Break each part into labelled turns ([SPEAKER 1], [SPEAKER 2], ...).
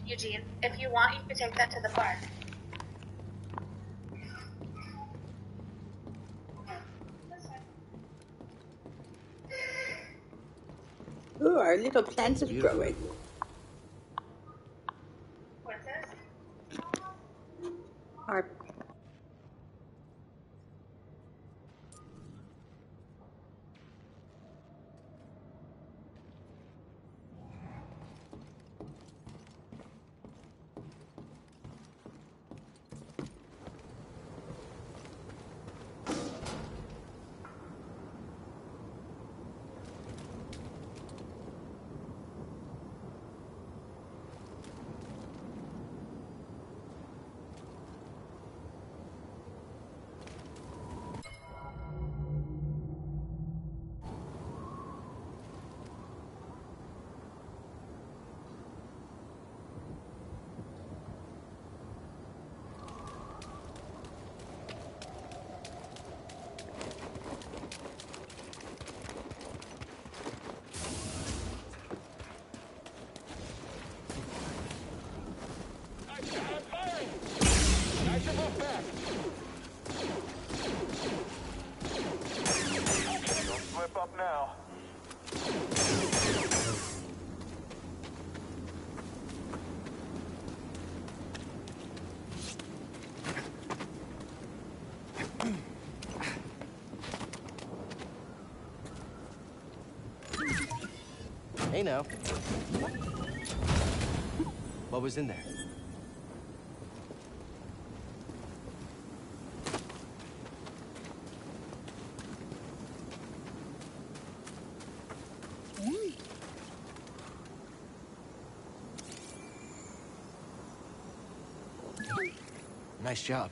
[SPEAKER 1] Eugene, if you want, you could take that to the park.
[SPEAKER 2] Ooh, our little plants are growing.
[SPEAKER 1] What's this?
[SPEAKER 2] Our
[SPEAKER 3] Hey now. What was in there? Nice job.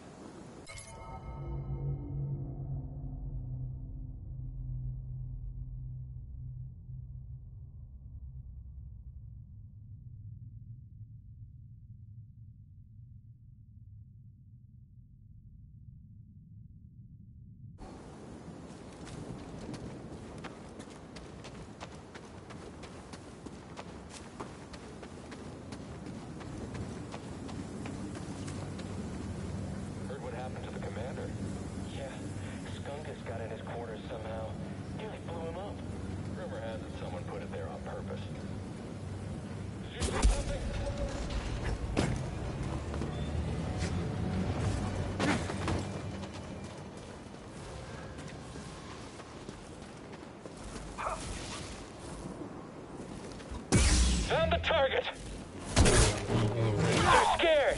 [SPEAKER 4] Found the target! They're scared!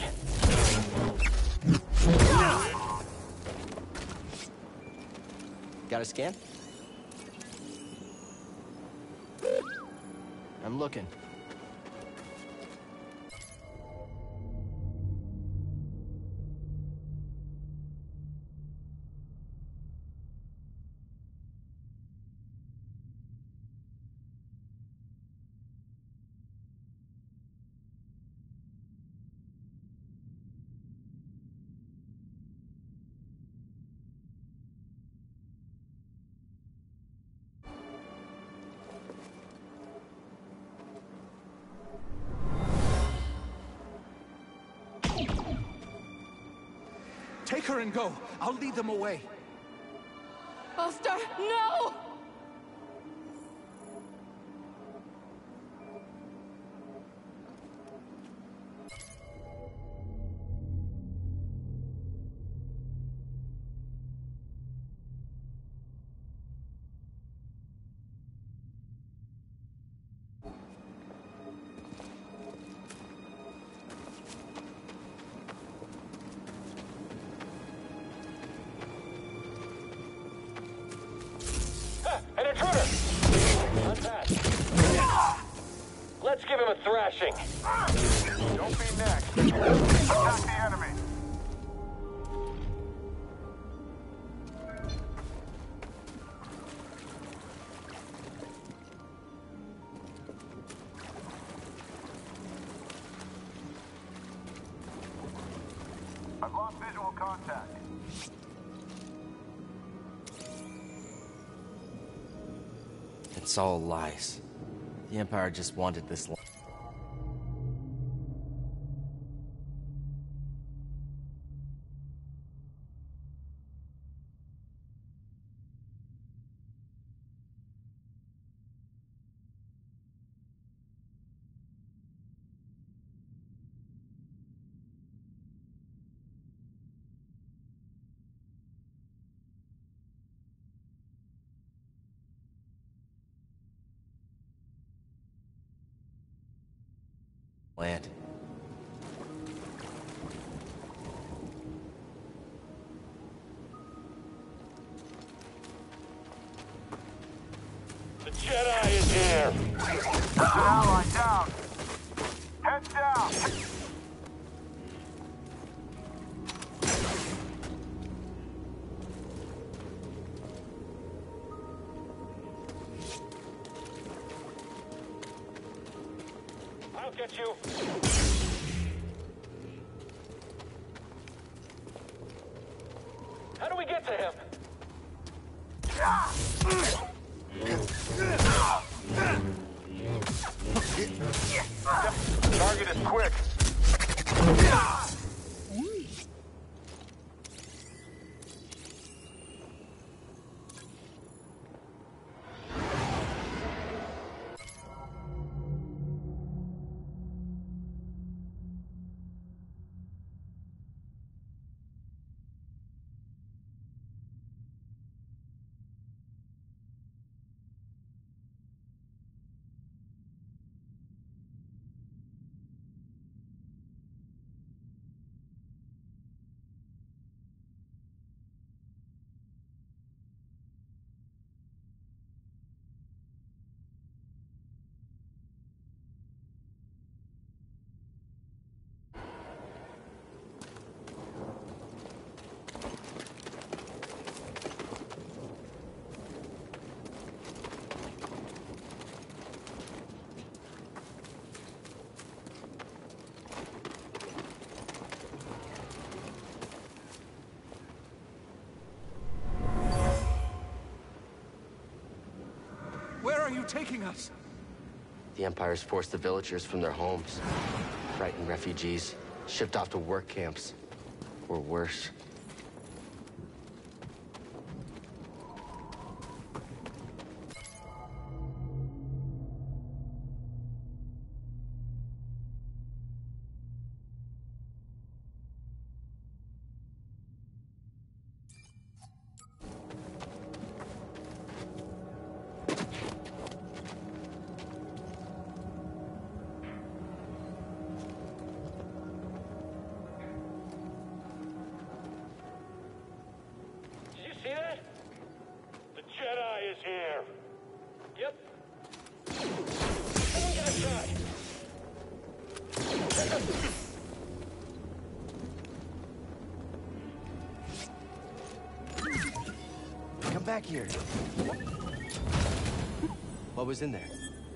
[SPEAKER 3] Got a scan? I'm looking.
[SPEAKER 5] Take her and go. I'll lead them away.
[SPEAKER 6] Buster, no!
[SPEAKER 4] An intruder! Unpacked. Let's give him a thrashing.
[SPEAKER 7] Don't be next. Attack the enemy. I've lost visual contact.
[SPEAKER 3] It's all lies. The Empire just wanted this. Land.
[SPEAKER 4] The Jedi is here.
[SPEAKER 7] That's an ally down. Heads down.
[SPEAKER 4] I'll get you. How do we get to him?
[SPEAKER 7] Target is quick.
[SPEAKER 5] Where are you taking us?
[SPEAKER 3] The Empire's forced the villagers from their homes, frightened refugees, shipped off to work camps, or worse.
[SPEAKER 4] Did you see that? The Jedi is here. Yep. Someone get a shot.
[SPEAKER 3] Come back here. What was in there?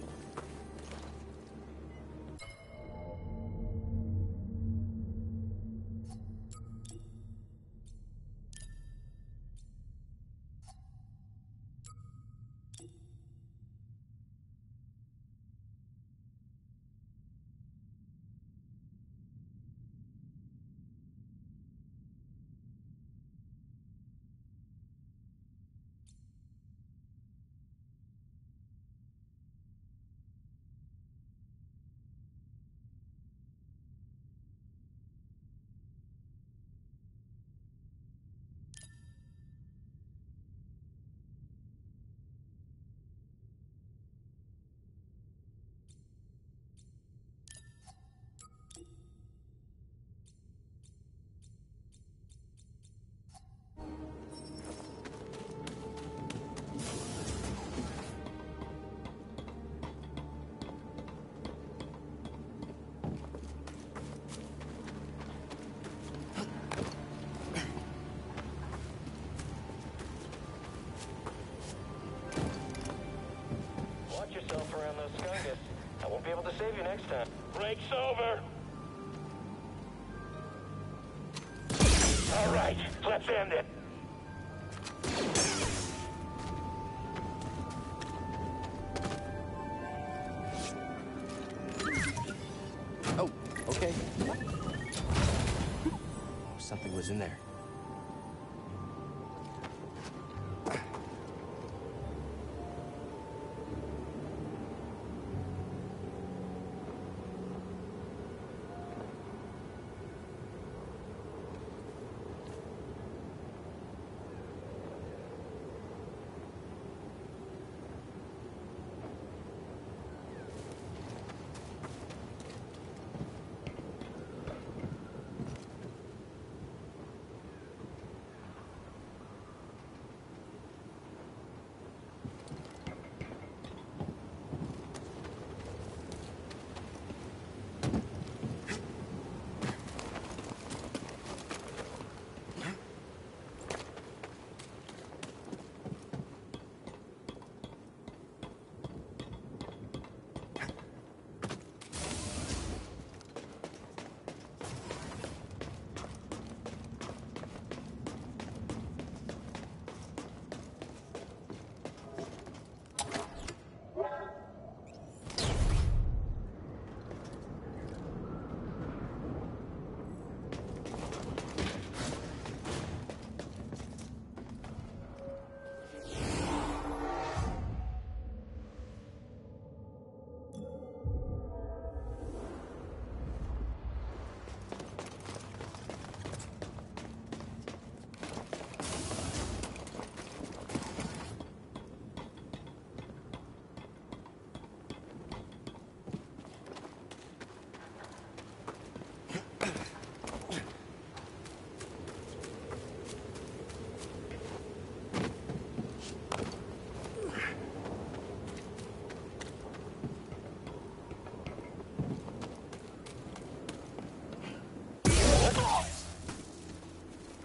[SPEAKER 4] Watch yourself around those skungus. I won't be able to save you next time. Break's over. All right, let's end it.
[SPEAKER 3] Oh, okay. Something was in there.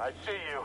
[SPEAKER 7] I see you.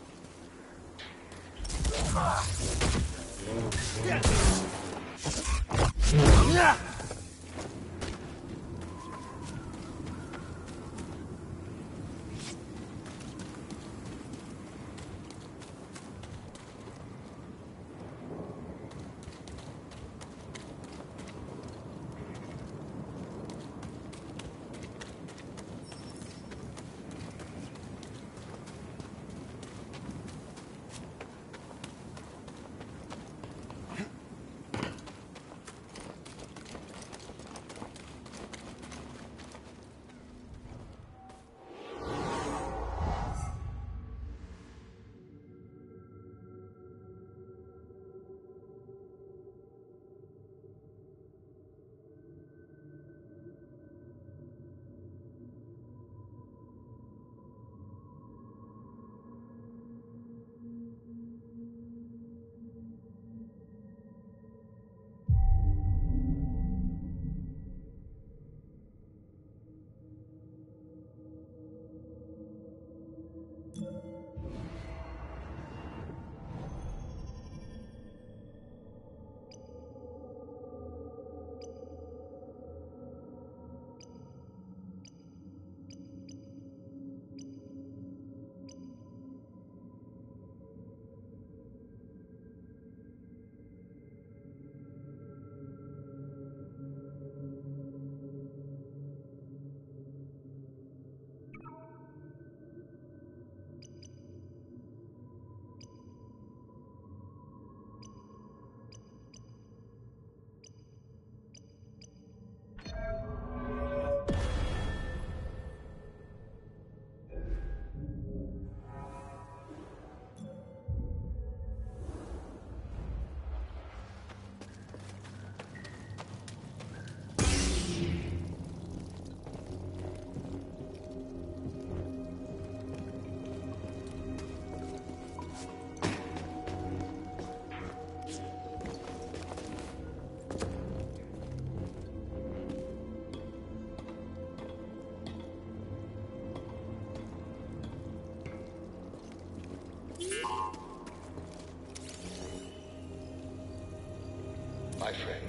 [SPEAKER 8] My friend,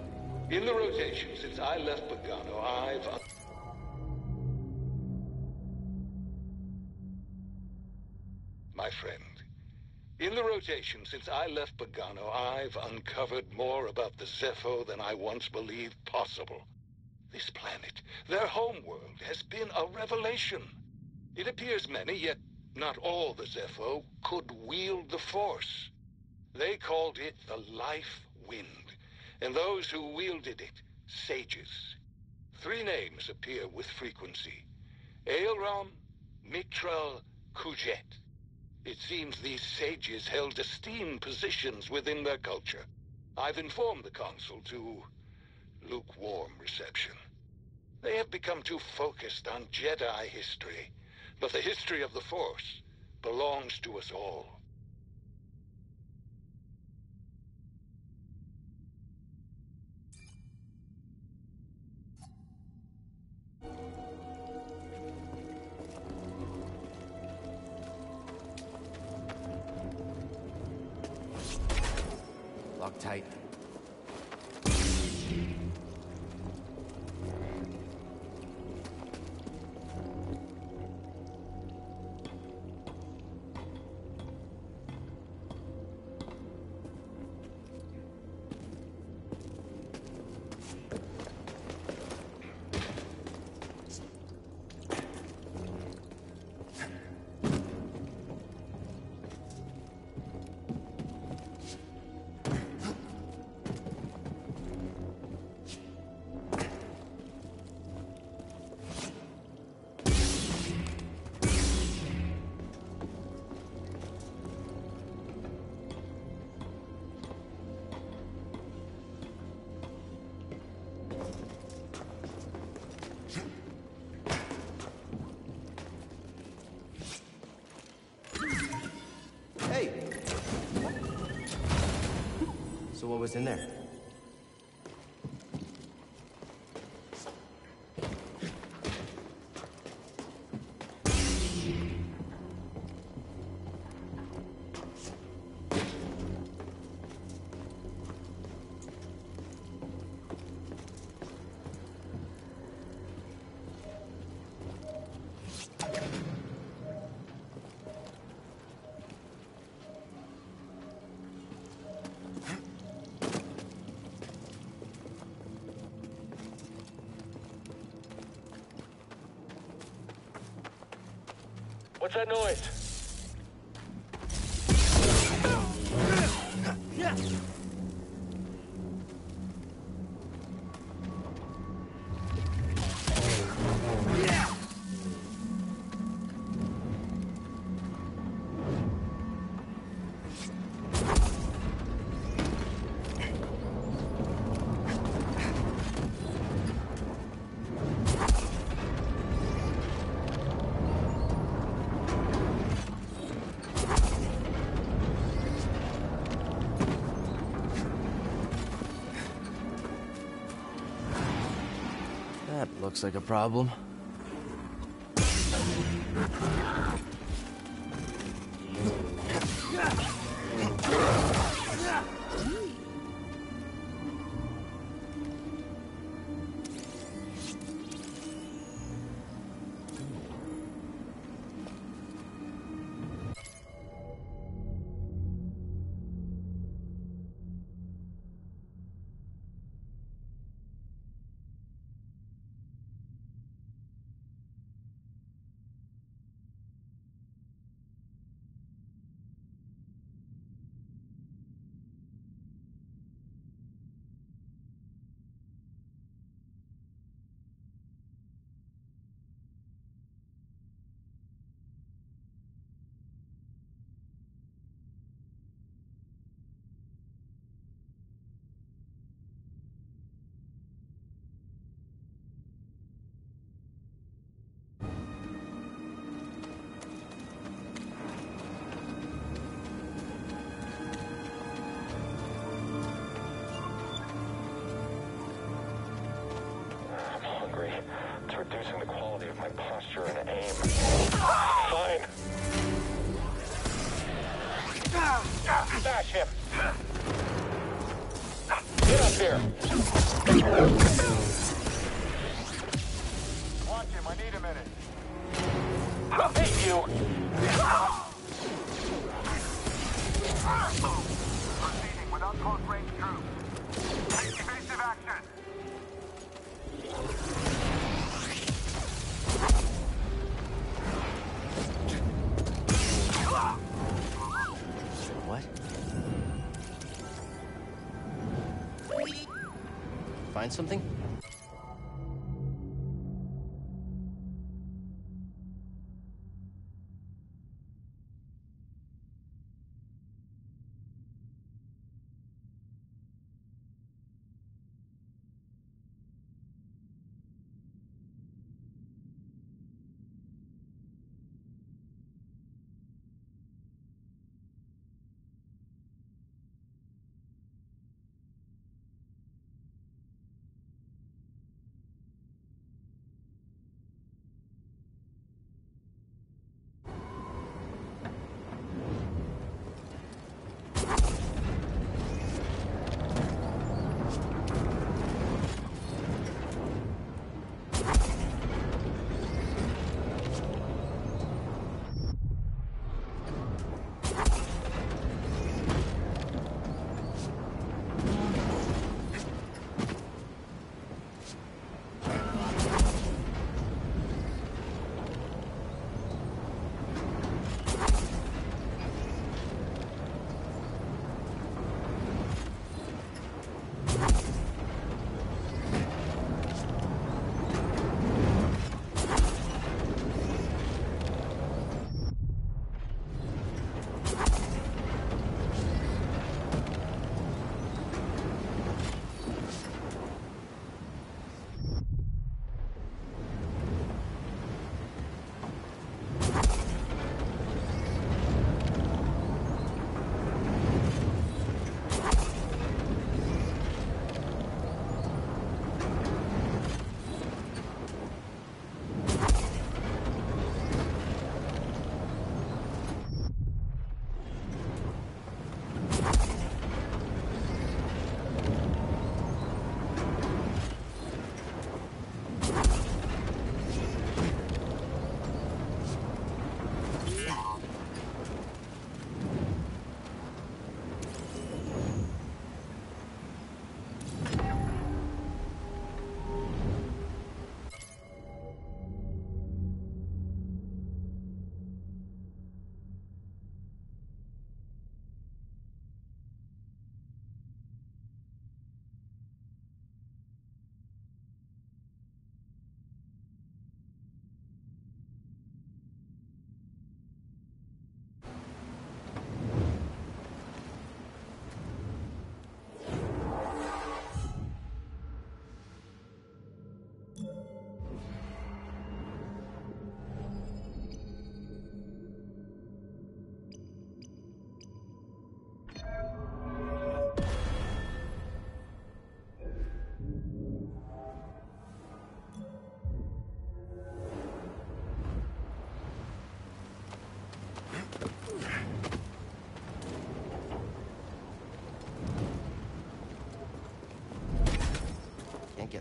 [SPEAKER 8] in the rotation since I left Pagano, I've uncovered more about the Zepho than I once believed possible. This planet, their homeworld, has been a revelation. It appears many, yet not all the Zepho, could wield the Force. They called it the Life Wind, and those who wielded it, sages. 3 names appear with frequency: Aelram, Mitral, Kujet. It seems these sages held esteemed positions within their culture. I've informed the Council to lukewarm reception. They have become too focused on Jedi history, but the history of the Force belongs to us all.
[SPEAKER 3] Lock tight. Hey! So what was in there?
[SPEAKER 4] What's that noise?
[SPEAKER 3] That looks like a problem.
[SPEAKER 4] It's reducing the quality of my posture and aim. Fine. Bash him. Get up here.
[SPEAKER 7] Watch him, I need a minute.
[SPEAKER 4] Hey, you.
[SPEAKER 7] Proceeding without close range troops. Take evasive action.
[SPEAKER 3] What? Find something?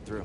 [SPEAKER 3] through.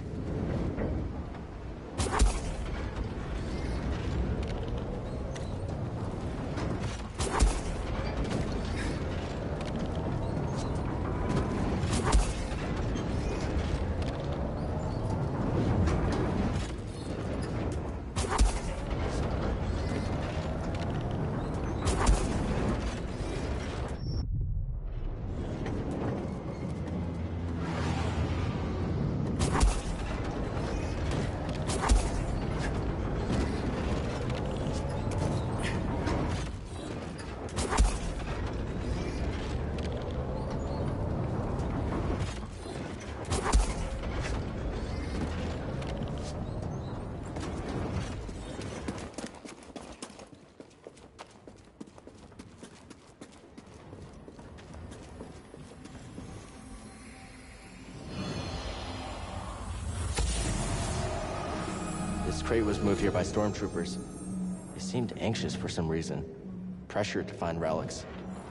[SPEAKER 3] This crate was moved here by stormtroopers. They seemed anxious for some reason, pressured to find relics.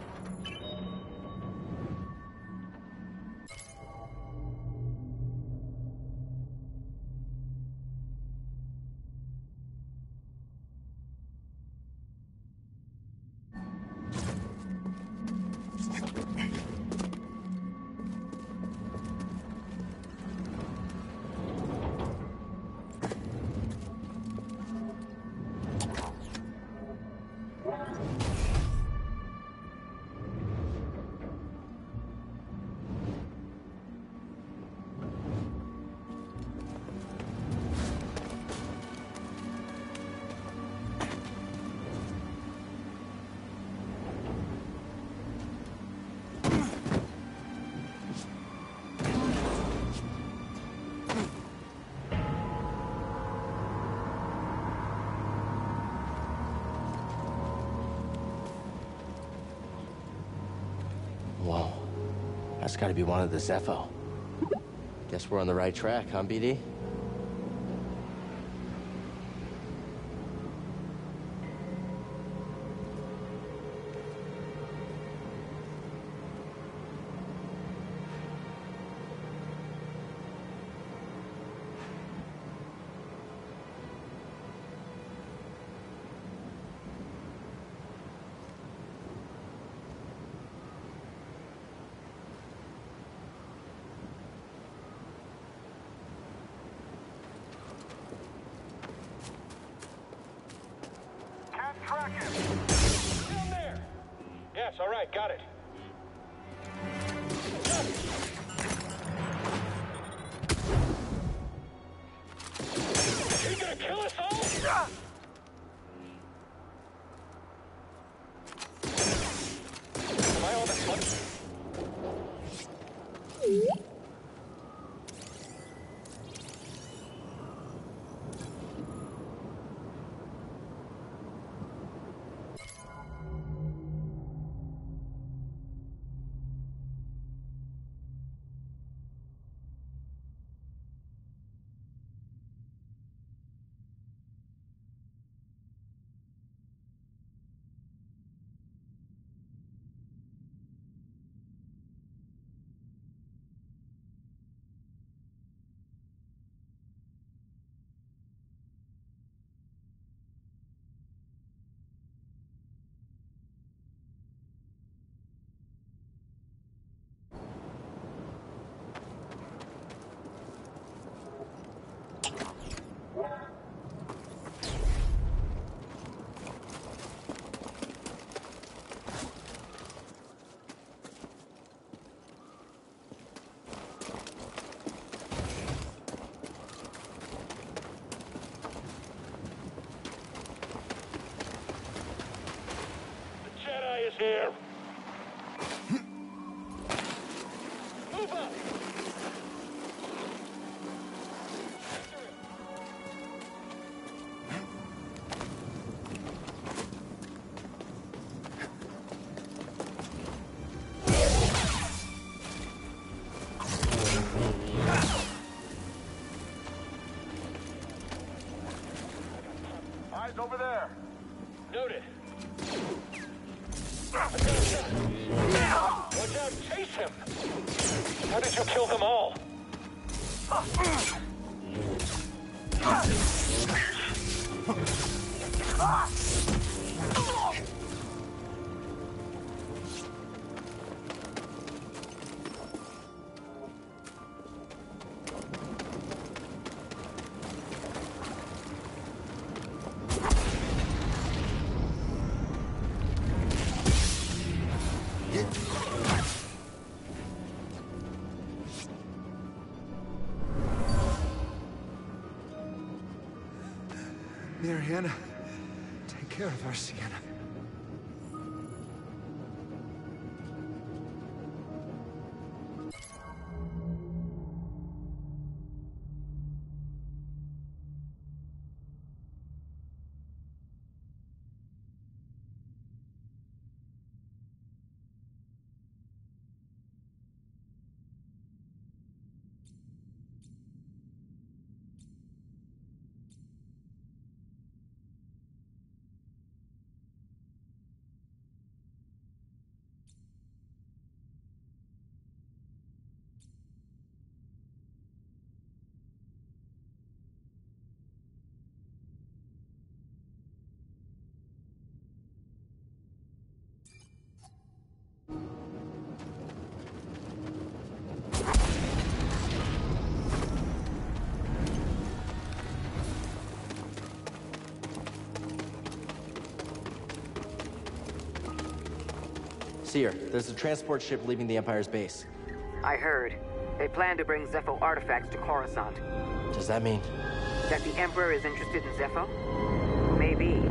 [SPEAKER 3] Whoa. That's gotta be one of the Zepho. Guess we're on the right track, huh, BD?
[SPEAKER 7] Track him!
[SPEAKER 4] Down there! Yes, all right, got it. Are you gonna kill us all? Am I all that fun? Here. Move up.
[SPEAKER 7] Eyes over there.
[SPEAKER 4] Noted. Watch out, chase him! How did you kill them all?
[SPEAKER 5] Mariana, take care of her, Sienna.
[SPEAKER 3] Seer, there's a transport ship leaving the Empire's base.
[SPEAKER 9] I heard. They plan to bring Zepho artifacts to Coruscant.
[SPEAKER 3] Does that mean?
[SPEAKER 9] That the Emperor is interested in Zepho? Maybe.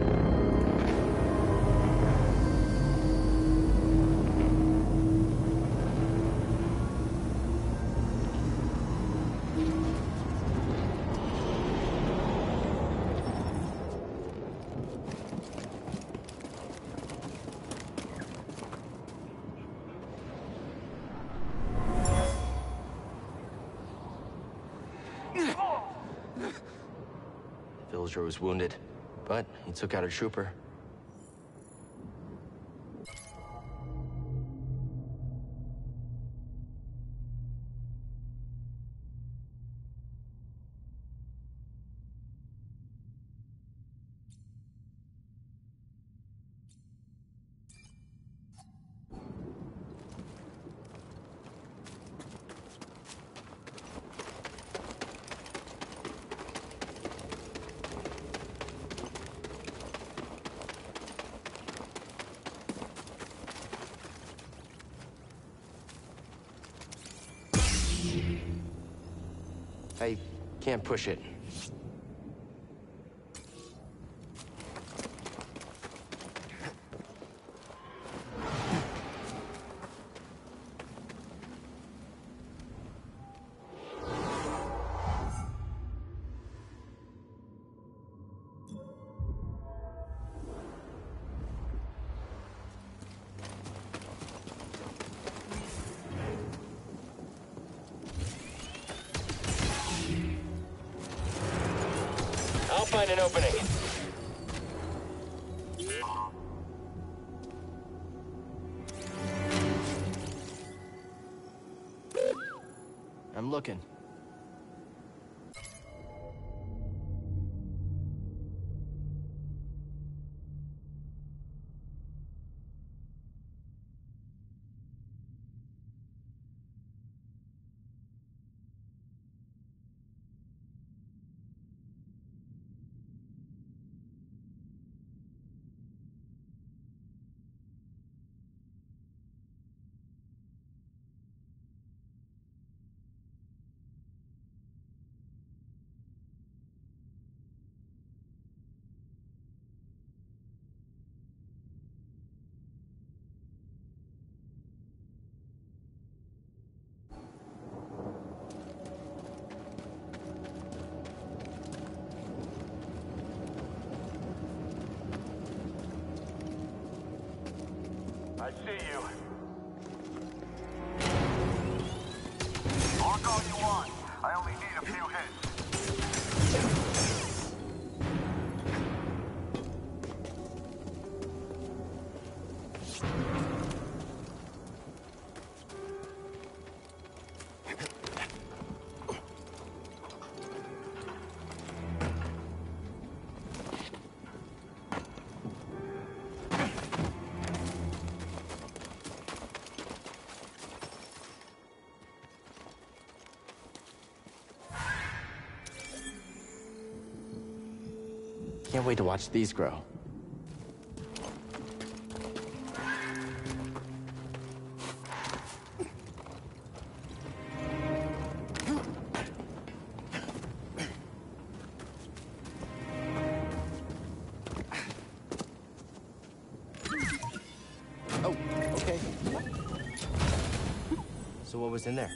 [SPEAKER 3] Villager was wounded, but he took out a trooper. I can't push it.
[SPEAKER 4] I'll find an opening.
[SPEAKER 3] I'm looking. Can't wait to watch these grow. Oh, okay. So what was in there?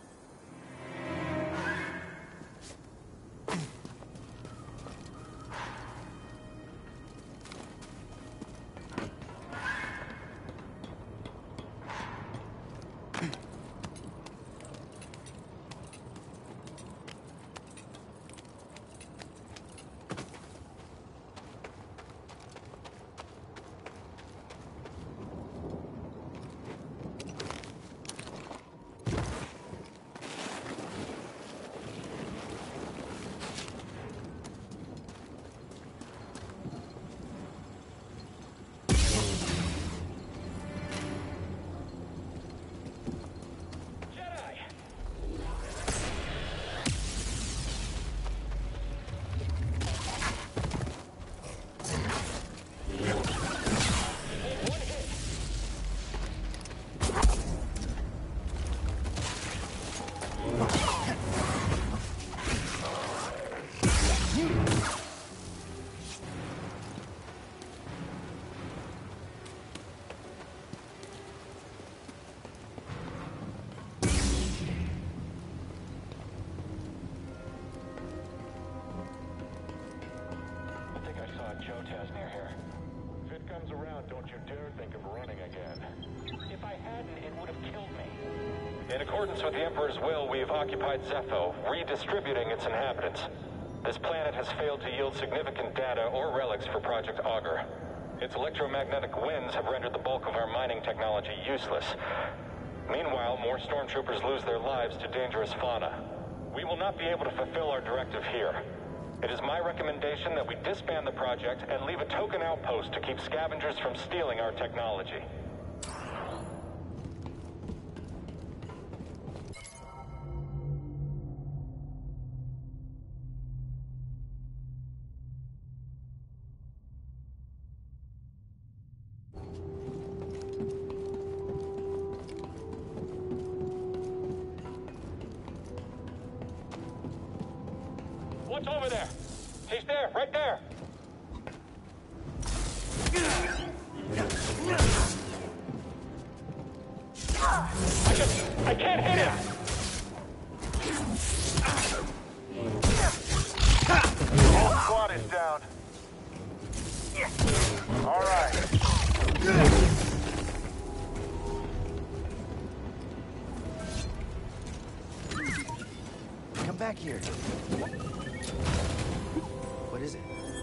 [SPEAKER 4] Near here. If it comes around, don't you dare think of running again. If I hadn't, it would have killed me. In accordance with the Emperor's will, we have occupied Zepho, redistributing its inhabitants. This planet has failed to yield significant data or relics for Project Augur. Its electromagnetic winds have rendered the bulk of our mining technology useless. Meanwhile, more stormtroopers lose their lives to dangerous fauna. We will not be able to fulfill our directive here. It is my recommendation that we disband the project and leave a token outpost to keep scavengers from stealing our technology. What's over there? He's there, right there. I can't hit him.
[SPEAKER 7] All squad is down. All right.
[SPEAKER 3] Come back here. What is it?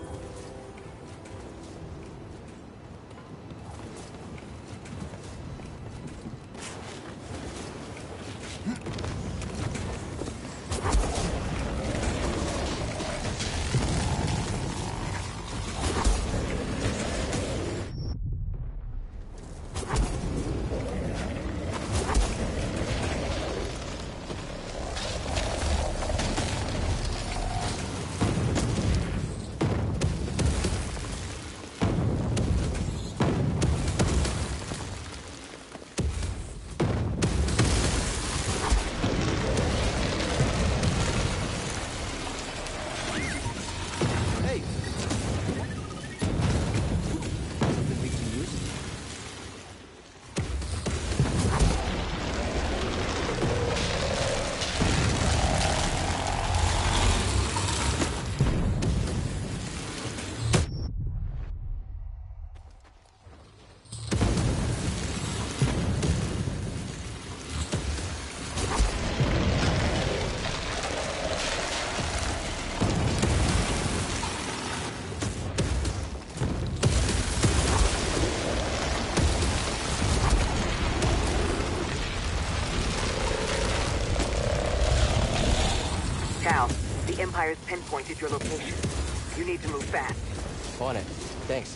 [SPEAKER 9] The Empire's pinpointed your location. You need to move fast.
[SPEAKER 3] On it. Thanks.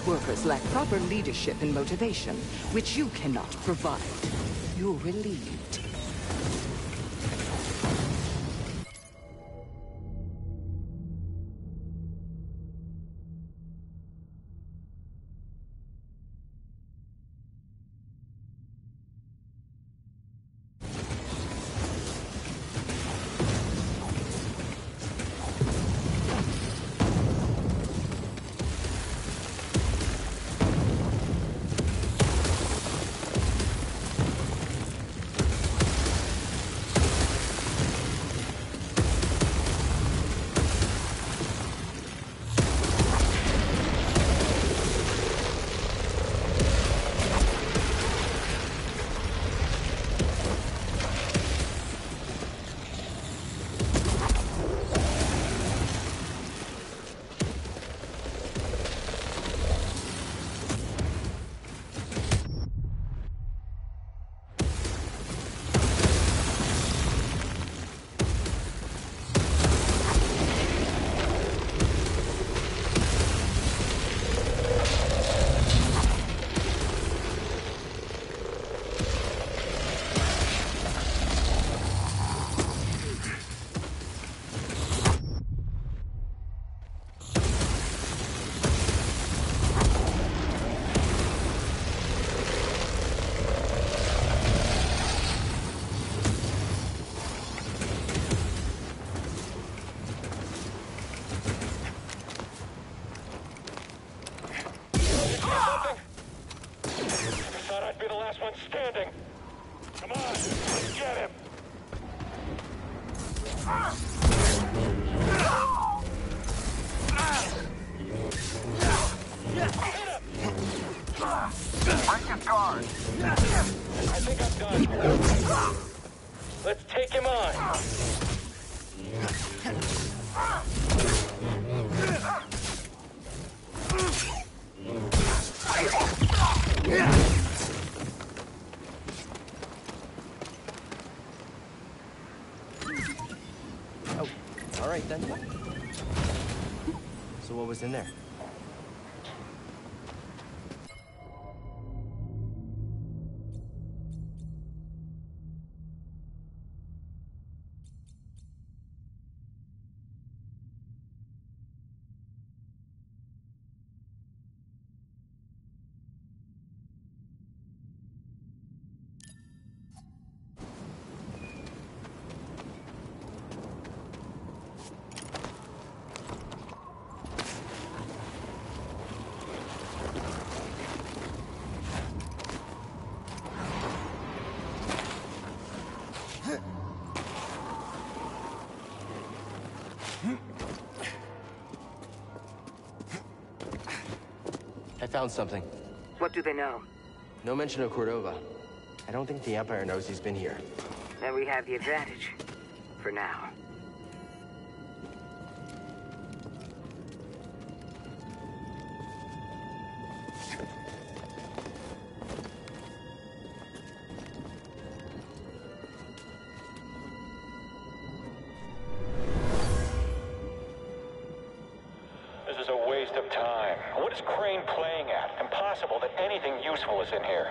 [SPEAKER 10] workers lack proper leadership and motivation, which you cannot provide. You're relieved.
[SPEAKER 4] Standing. Come on, get him.
[SPEAKER 7] Break his guard.
[SPEAKER 4] I think I'm done. Let's take him on.
[SPEAKER 3] Oh, all right then. So what was in there? I found something.
[SPEAKER 9] What do they know?
[SPEAKER 3] No mention of Cordova. I don't think the Empire knows he's been here.
[SPEAKER 9] Then we have the advantage. For now.
[SPEAKER 4] This is a waste of time. What is Crane playing at? Impossible that anything useful is in here.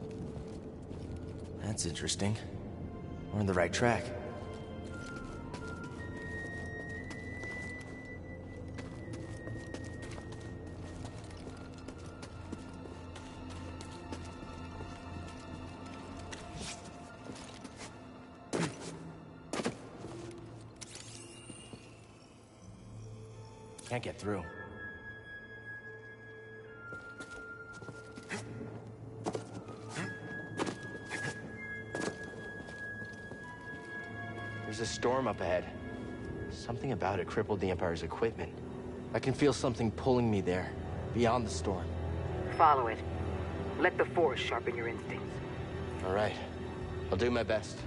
[SPEAKER 3] That's interesting. We're on the right track. Can't get through. There's a storm up ahead. Something about it crippled the Empire's equipment. I can feel something pulling me there, beyond the storm.
[SPEAKER 9] Follow it. Let the Force sharpen your instincts.
[SPEAKER 3] All right. I'll do my best.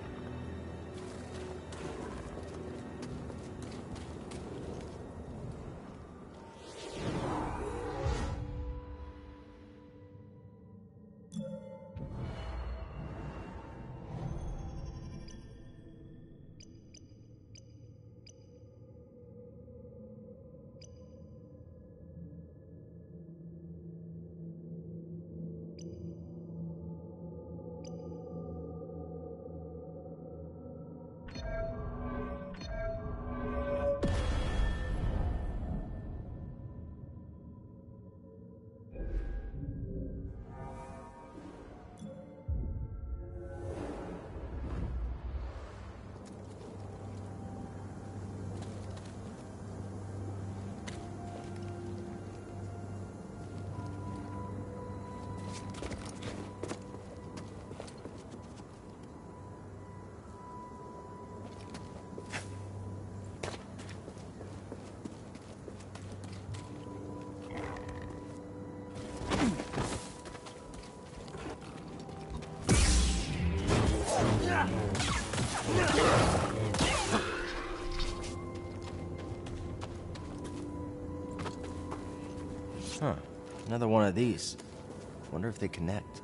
[SPEAKER 3] Huh. Another one of these. Wonder if they connect.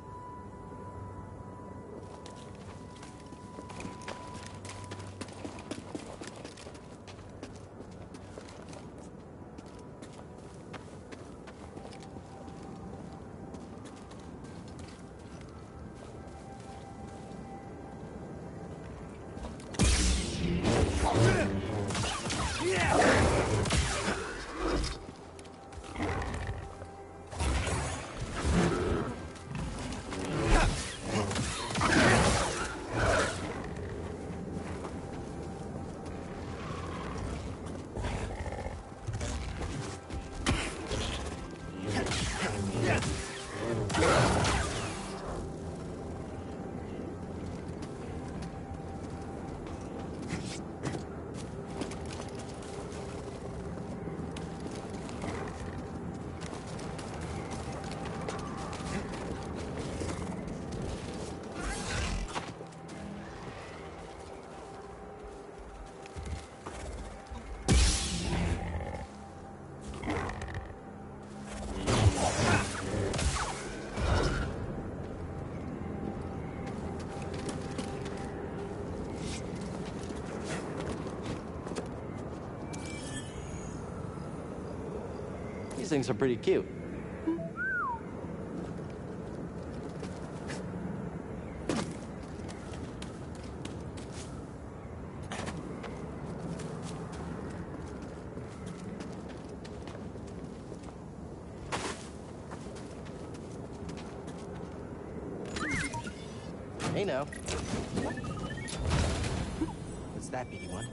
[SPEAKER 3] These things are pretty cute. Hey now. What's that, BD-1?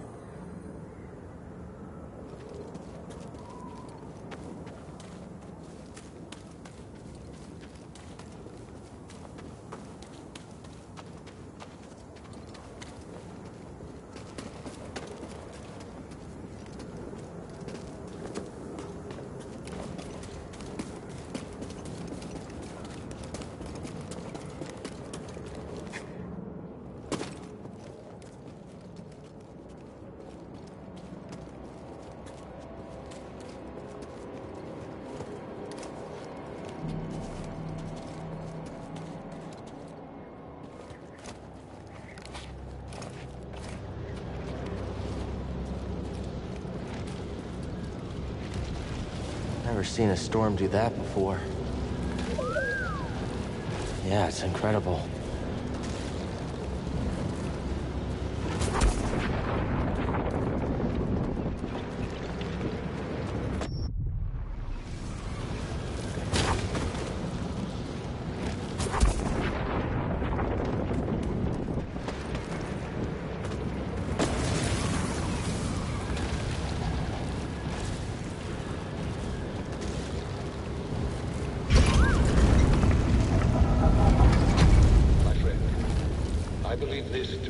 [SPEAKER 3] Never seen a storm do that before. Yeah, it's incredible.
[SPEAKER 8] believe this to...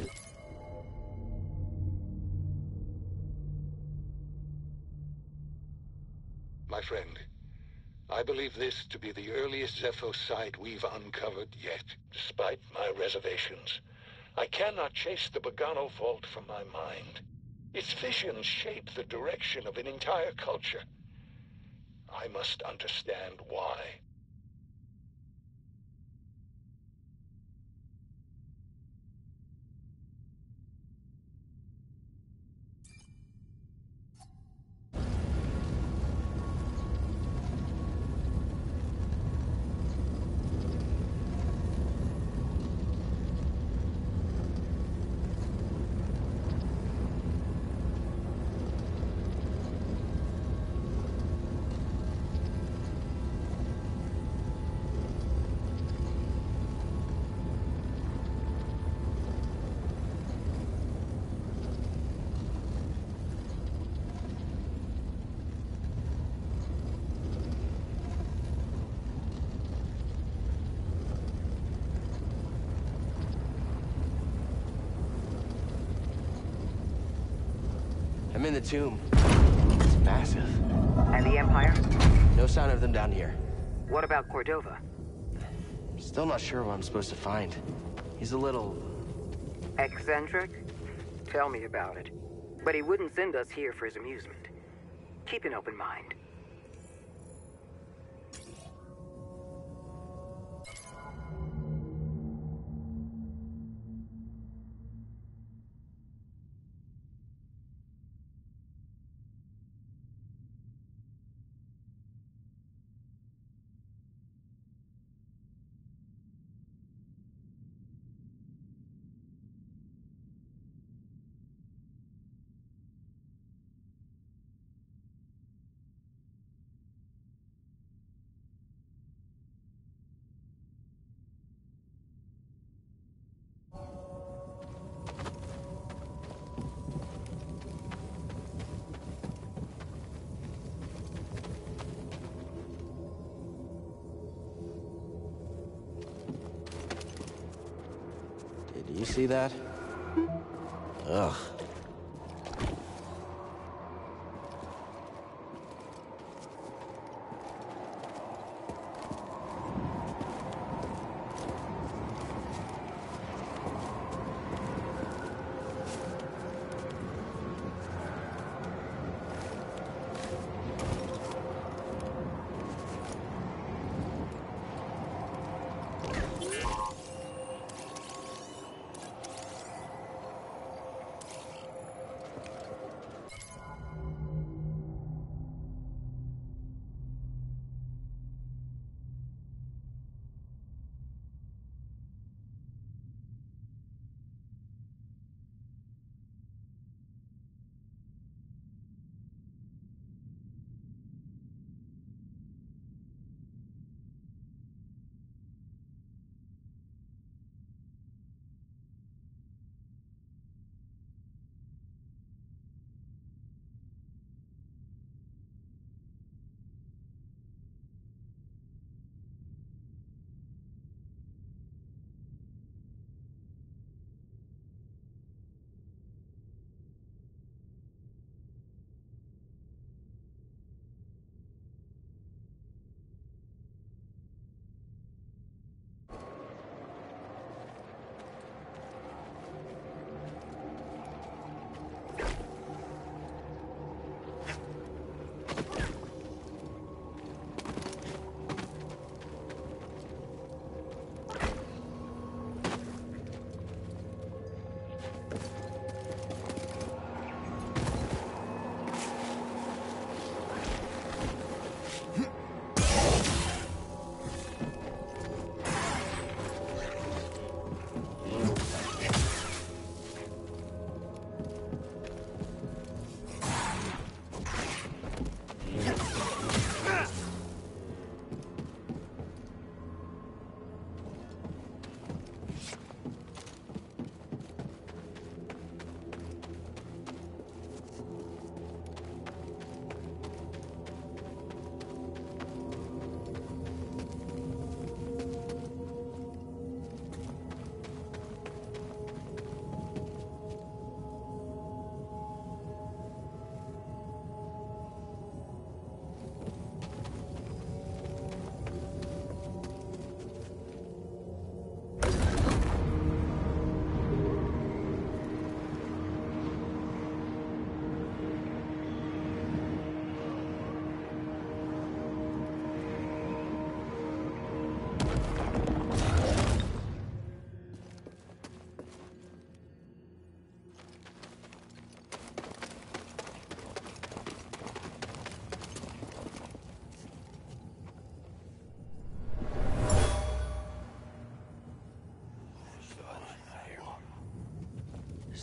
[SPEAKER 8] My friend, I believe this to be the earliest Zepho site we've uncovered yet. Despite my reservations, I cannot chase the Bogano vault from my mind. Its visions shape the direction of an entire culture. I must understand why.
[SPEAKER 3] I'm in the tomb. It's massive.
[SPEAKER 9] And the Empire?
[SPEAKER 3] No sign of them down here.
[SPEAKER 9] What about Cordova?
[SPEAKER 3] Still not sure what I'm supposed to find. He's a little...
[SPEAKER 9] Eccentric? Tell me about it. But he wouldn't send us here for his amusement. Keep an open mind.
[SPEAKER 3] Did you see that? Ugh.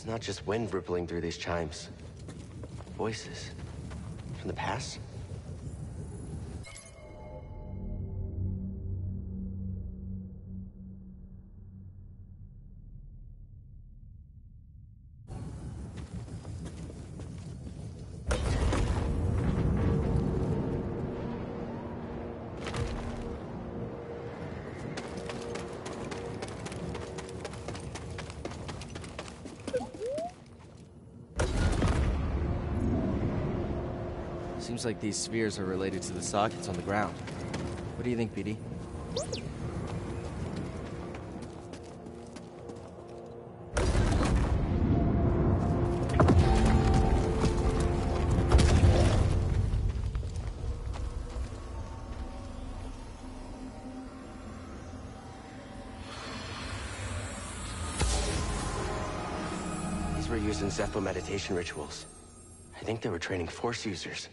[SPEAKER 3] It's not just wind rippling through these chimes. Voices. From the past?
[SPEAKER 11] Seems like these spheres are related to the sockets on the ground. What do you think, BD?
[SPEAKER 3] These were used in Zepho meditation rituals. I think they were training Force users.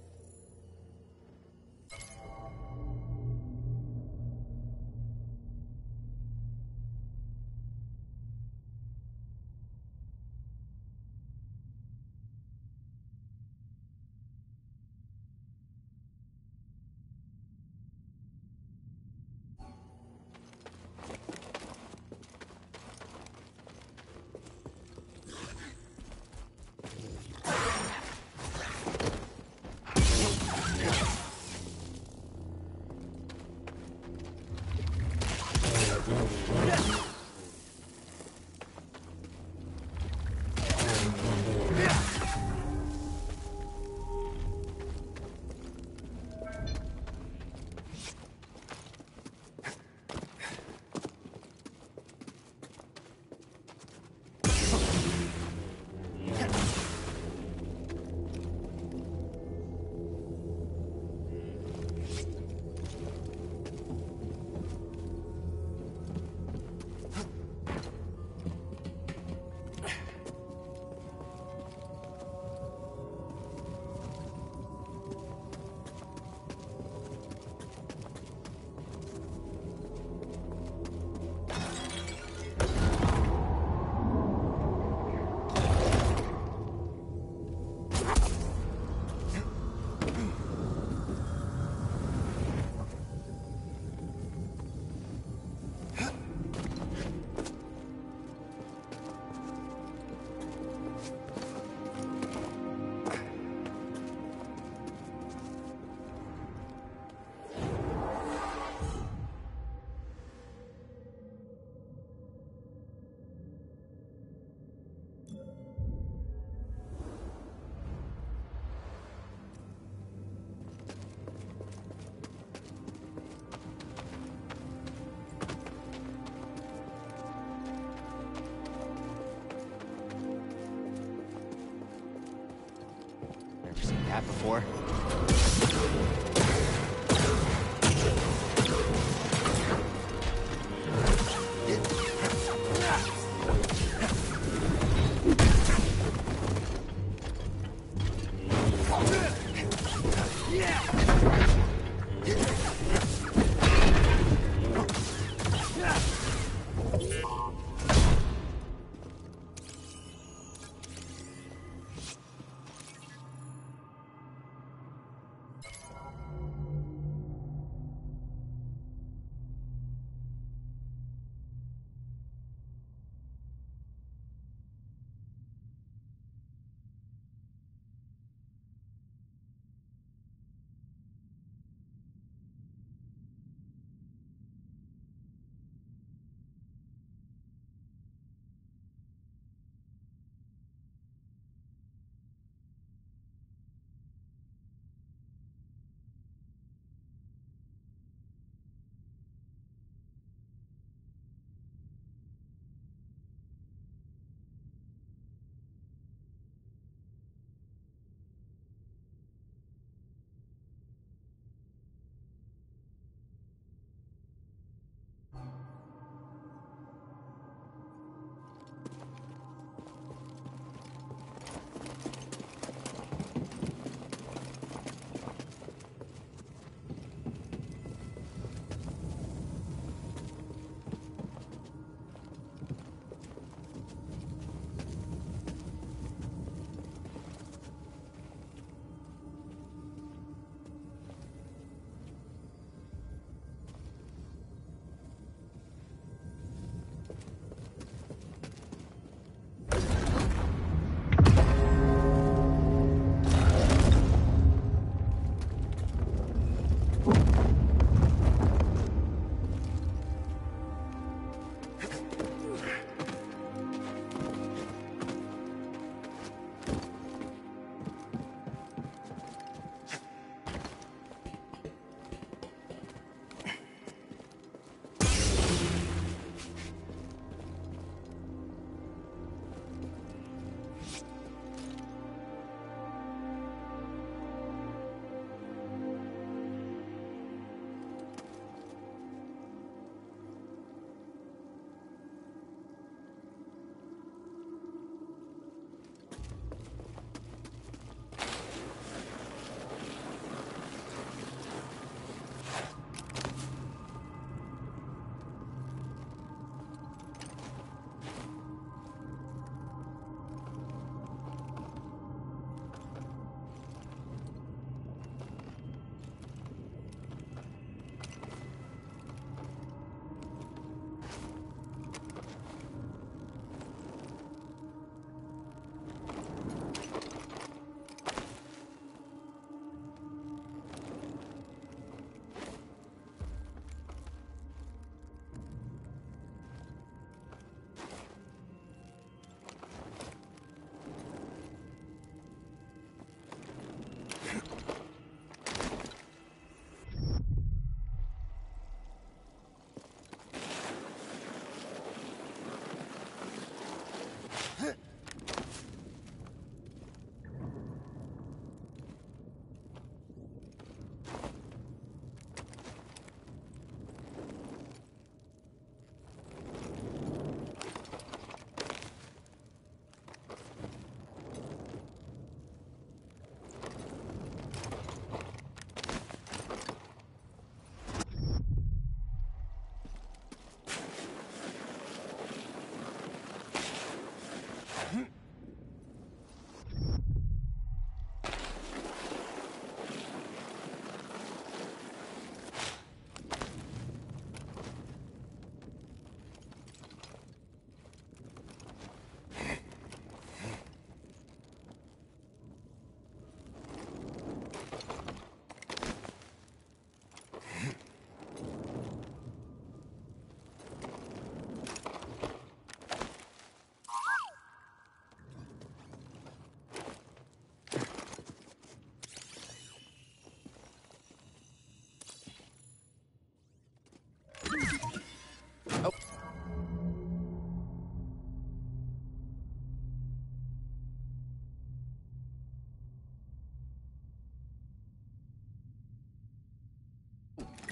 [SPEAKER 11] Never seen that before.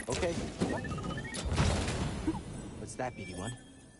[SPEAKER 11] Okay. What's that, BD-1?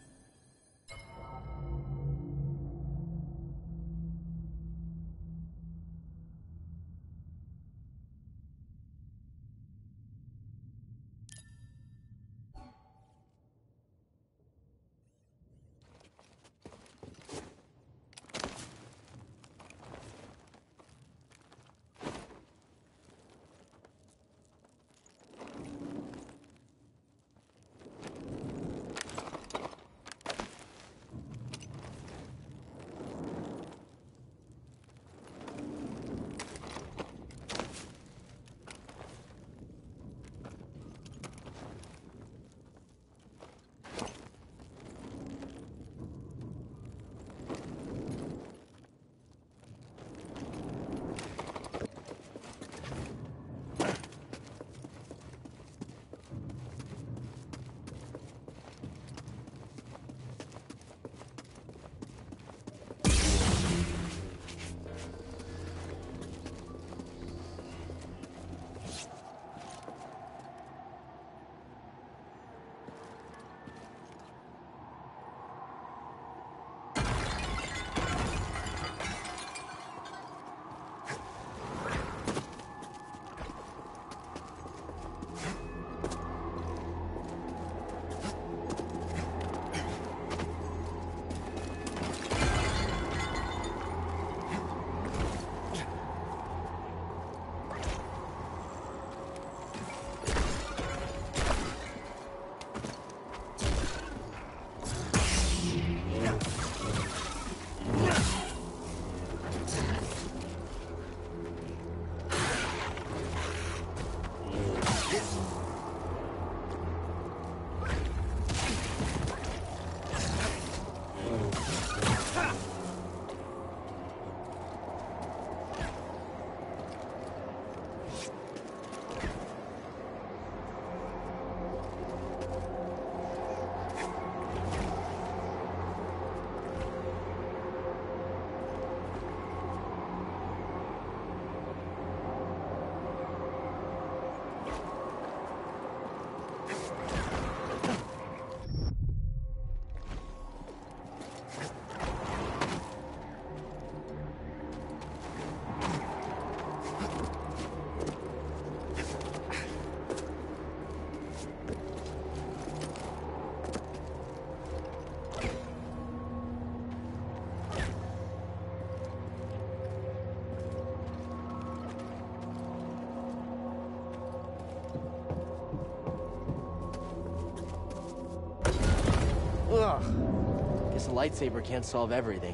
[SPEAKER 11] Ugh. Guess a lightsaber can't solve everything.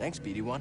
[SPEAKER 11] Thanks, BD-1.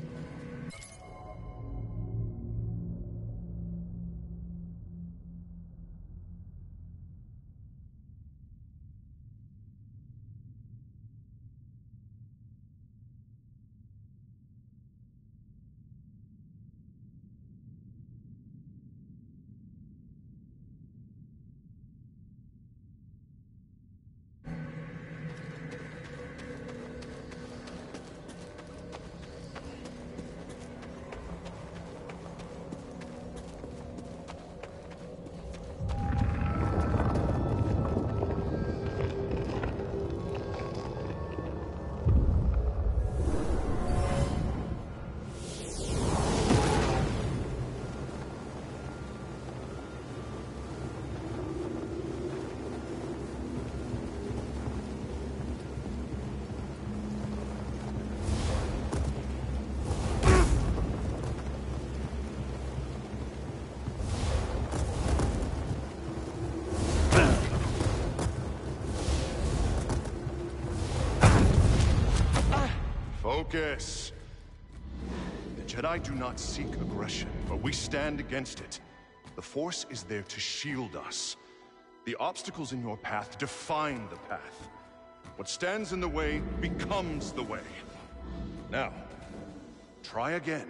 [SPEAKER 12] Focus. The Jedi do not seek aggression, but we stand against it. The Force is there to shield us. The obstacles in your path define the path. What stands in the way becomes the way. Now, try again.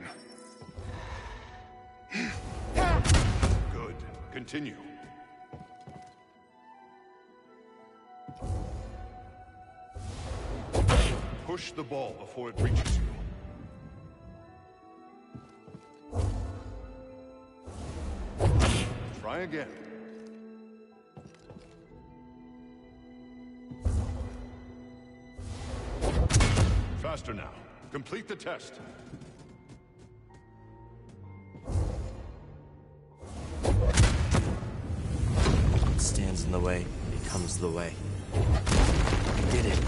[SPEAKER 12] Good. Continue. Push the ball before it reaches you. Try again. Faster now. Complete the test.
[SPEAKER 11] What stands in the way becomes the way. We did it.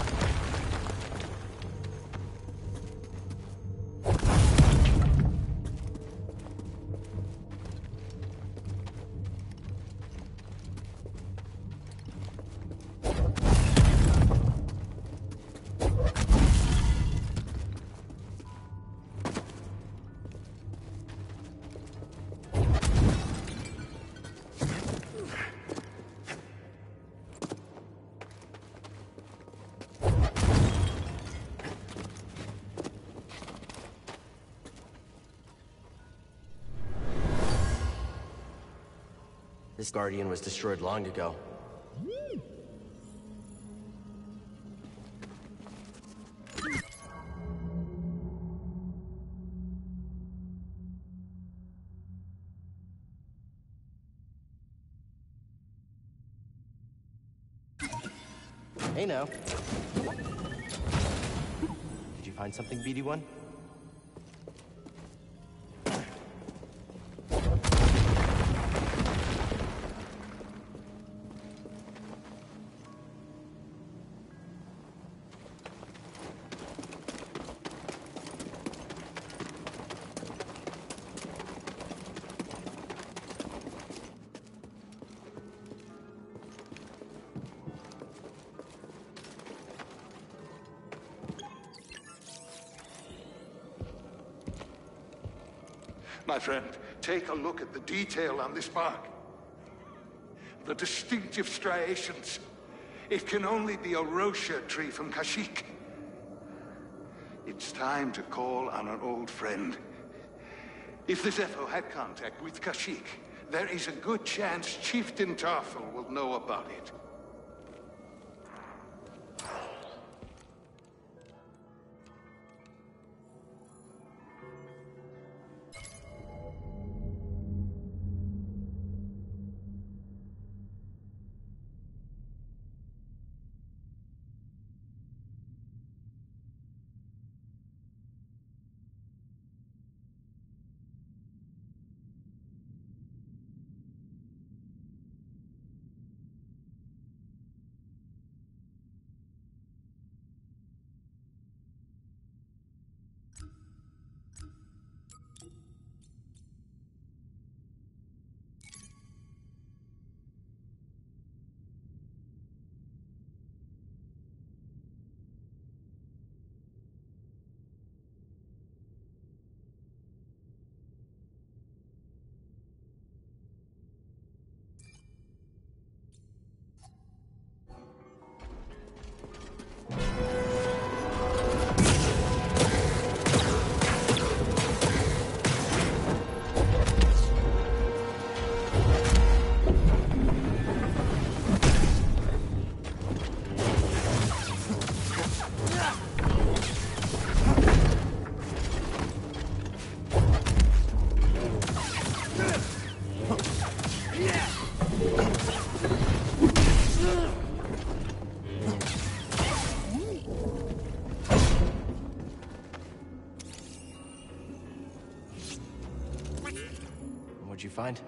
[SPEAKER 11] This Guardian was destroyed long ago. Hey now. Did you find something, BD-1?
[SPEAKER 8] My friend, take a look at the detail on this mark. The distinctive striations. It can only be a Rocha tree from Kashyyyk. It's time to call on an old friend. If the Zepho had contact with Kashyyyk, there is a good chance Chieftain Tarfel will know about it.
[SPEAKER 11] What'd you find?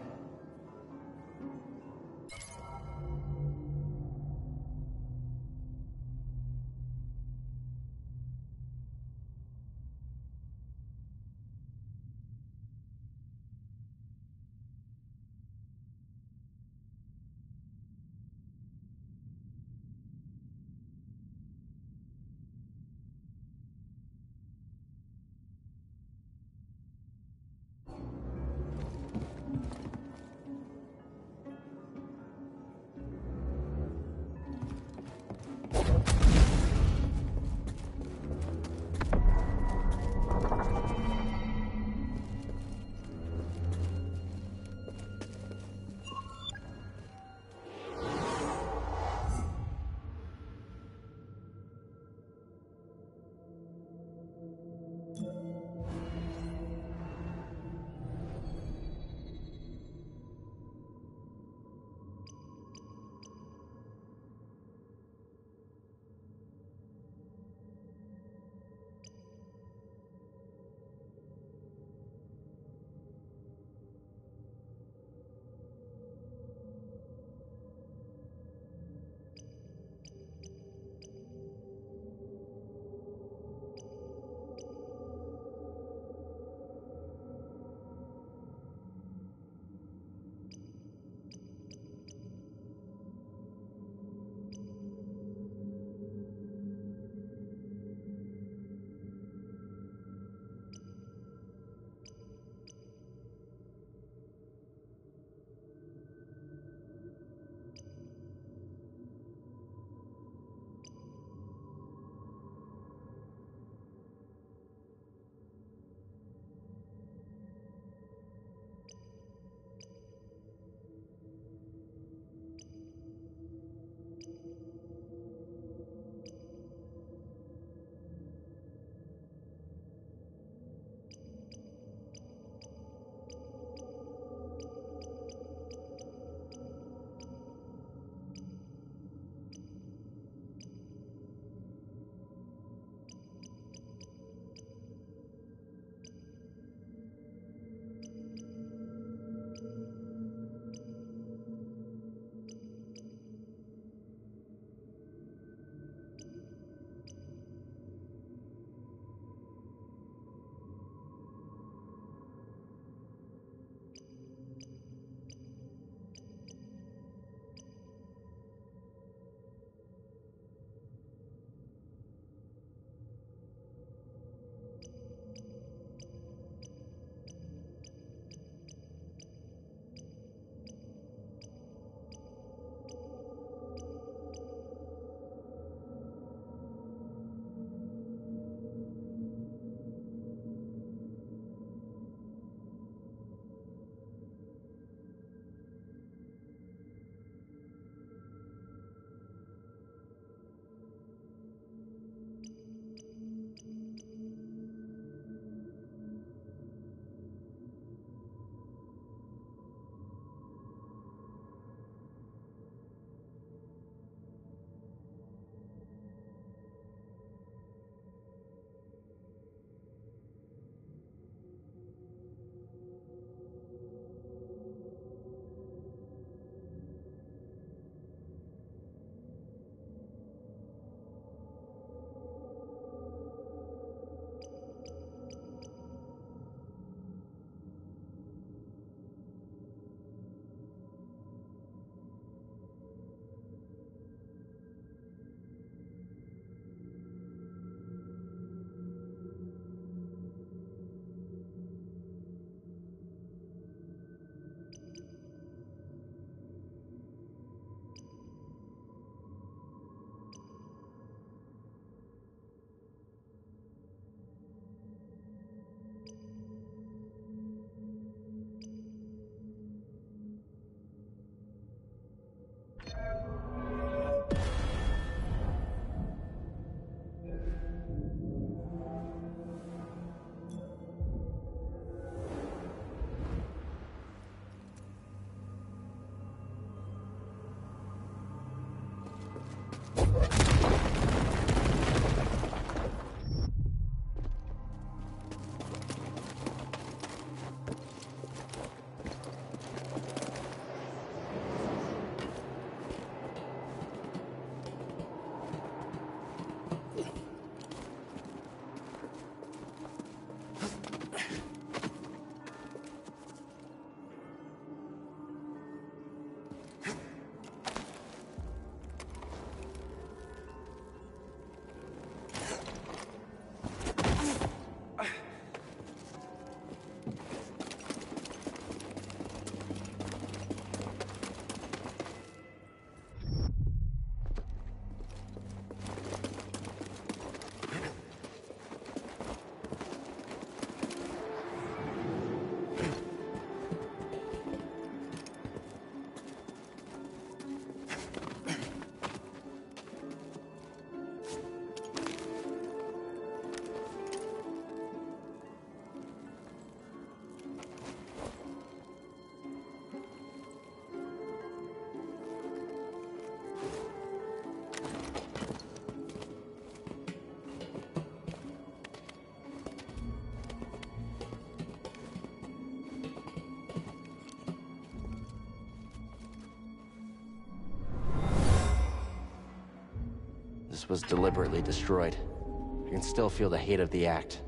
[SPEAKER 3] was deliberately destroyed. You can still feel the hate of the act.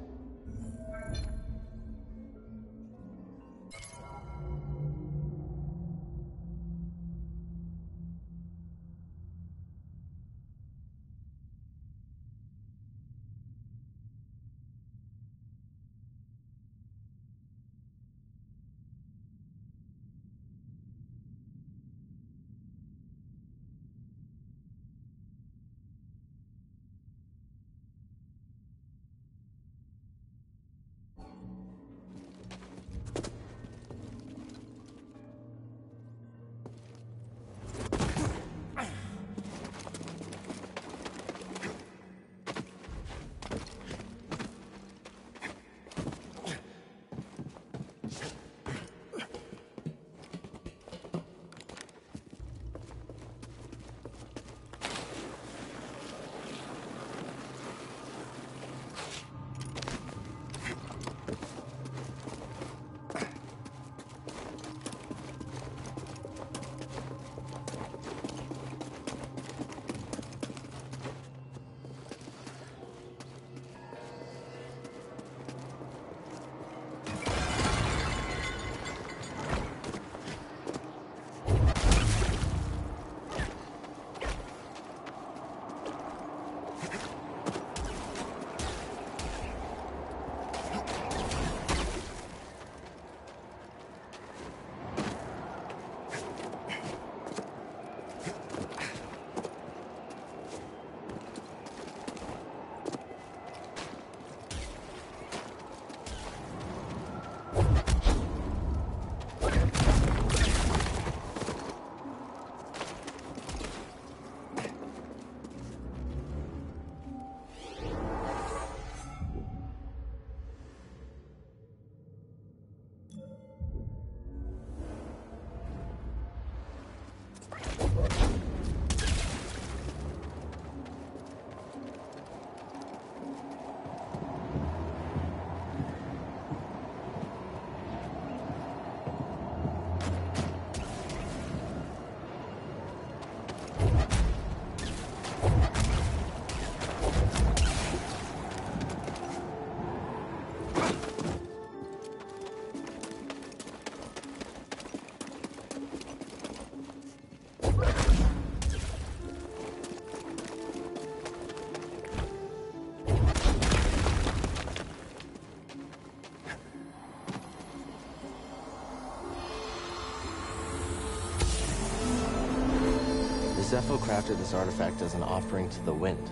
[SPEAKER 3] Zepho crafted this artifact as an offering to the wind.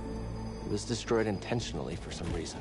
[SPEAKER 3] It was destroyed intentionally for some reason.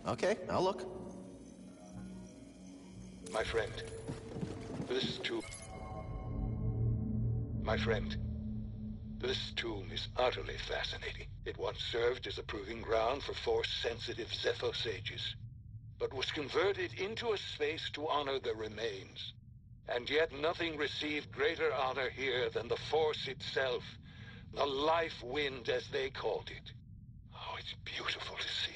[SPEAKER 11] Okay, I'll look.
[SPEAKER 8] My friend, this tomb... My friend, this tomb is utterly fascinating. It once served as a proving ground for Force-sensitive Zepho sages, but was converted into a space to honor their remains. And yet nothing received greater honor here than the Force itself, the life wind as they called it. Oh, it's beautiful to see.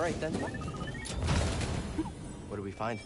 [SPEAKER 3] right then. What do we find?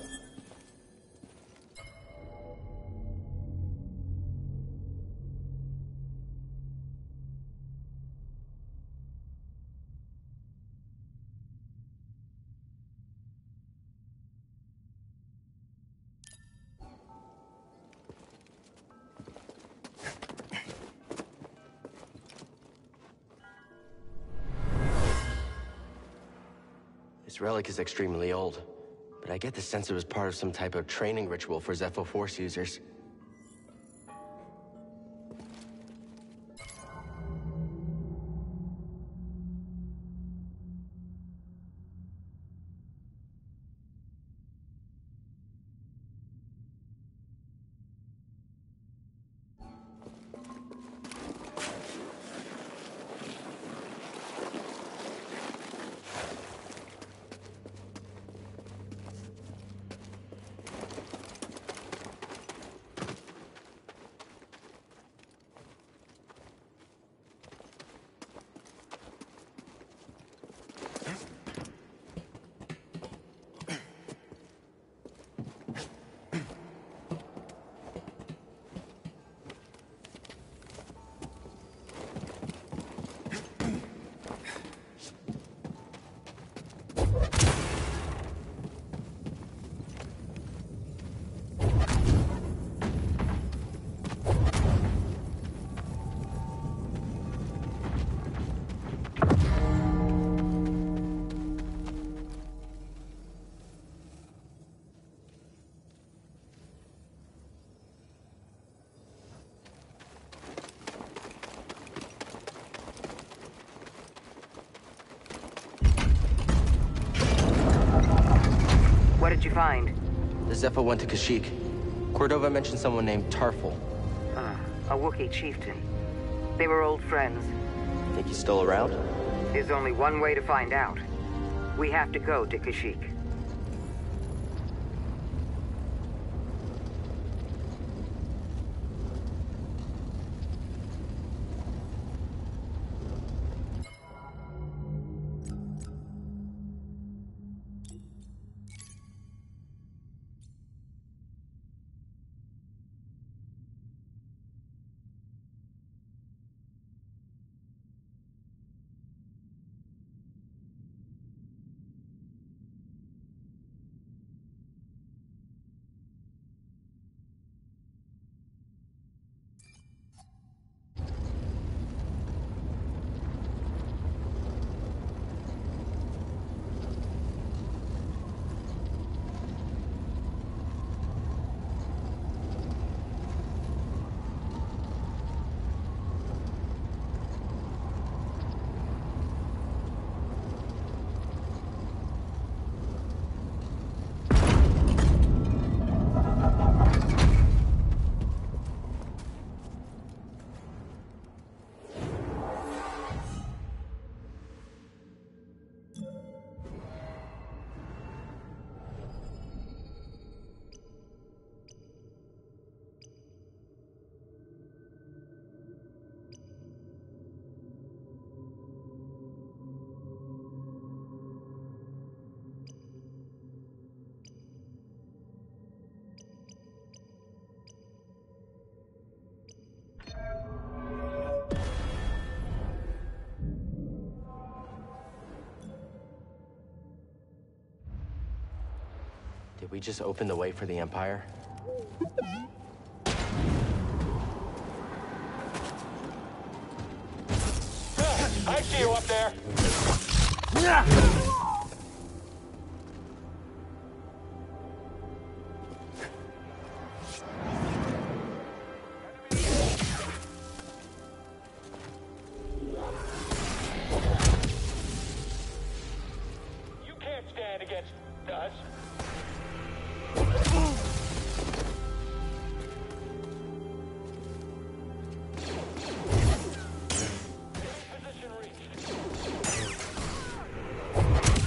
[SPEAKER 3] This relic is extremely old, but I get the sense it was part of some type of training ritual for Zepho Force users.
[SPEAKER 9] What did you find?
[SPEAKER 3] The Zepho went to Kashyyyk. Cordova mentioned someone named Tarful.
[SPEAKER 9] A Wookiee chieftain. They were old friends.
[SPEAKER 3] Think he's still around?
[SPEAKER 9] There's only one way to find out. We have to go to Kashyyyk.
[SPEAKER 3] Did we just open the way for the Empire?
[SPEAKER 4] I see you up there! You can't stand against us. Position reached.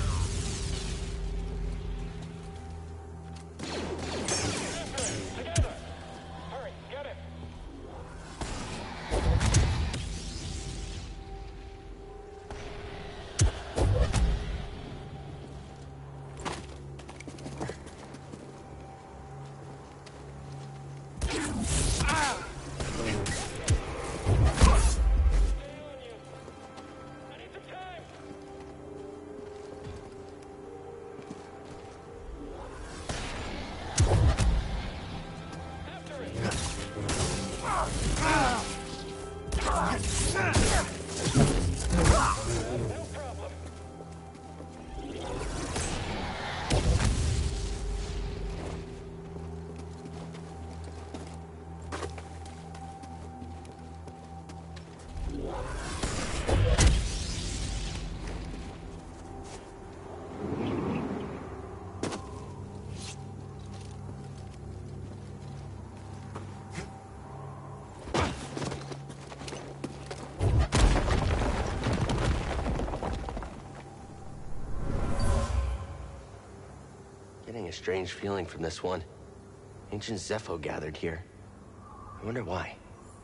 [SPEAKER 3] strange feeling from this one. Ancient Zepho gathered here. I wonder why.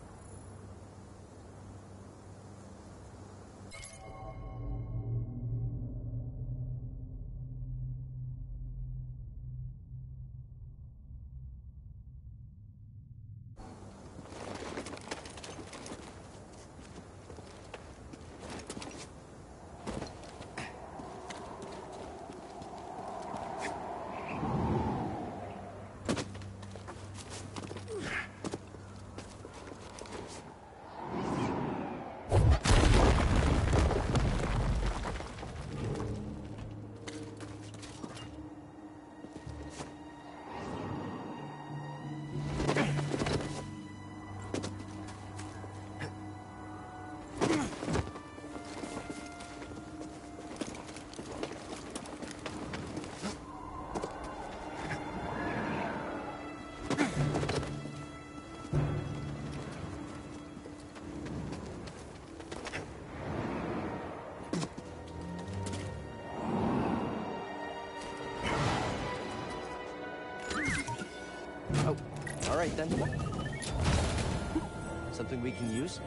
[SPEAKER 11] Oh, all right then. Something we can use?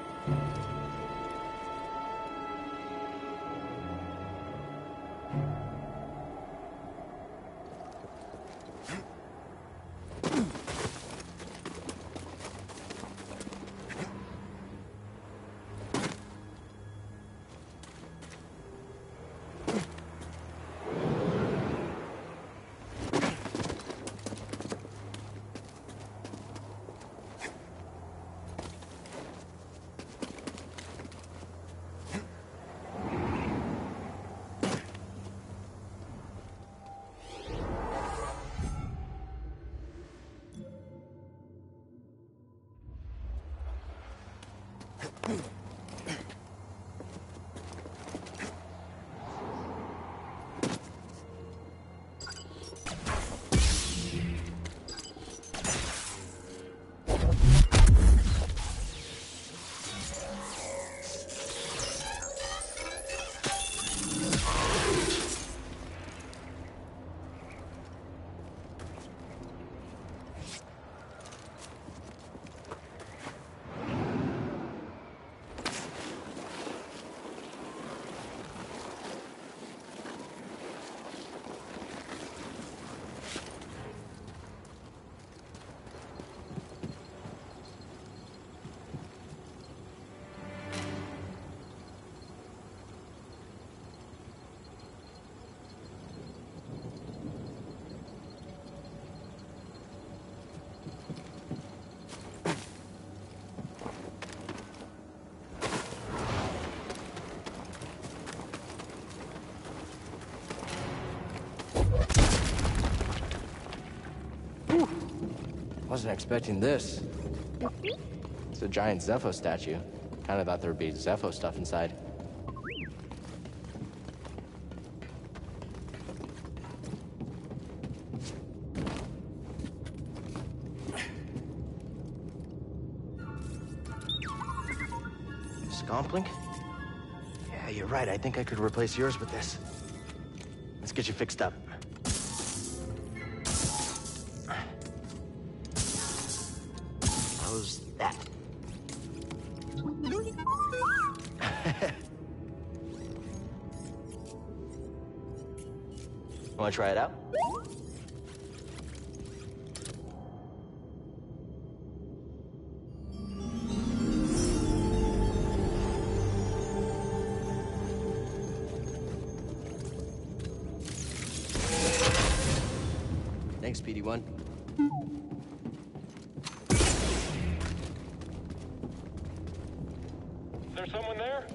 [SPEAKER 11] Wasn't expecting this. It's a giant Zepho statue. Kinda thought there'd be Zepho stuff inside. Scomplink? Yeah, you're right. I think I could replace yours with this. Let's get you fixed up. How's that? Want to try it out? Thanks, PD1.
[SPEAKER 4] Is there someone there?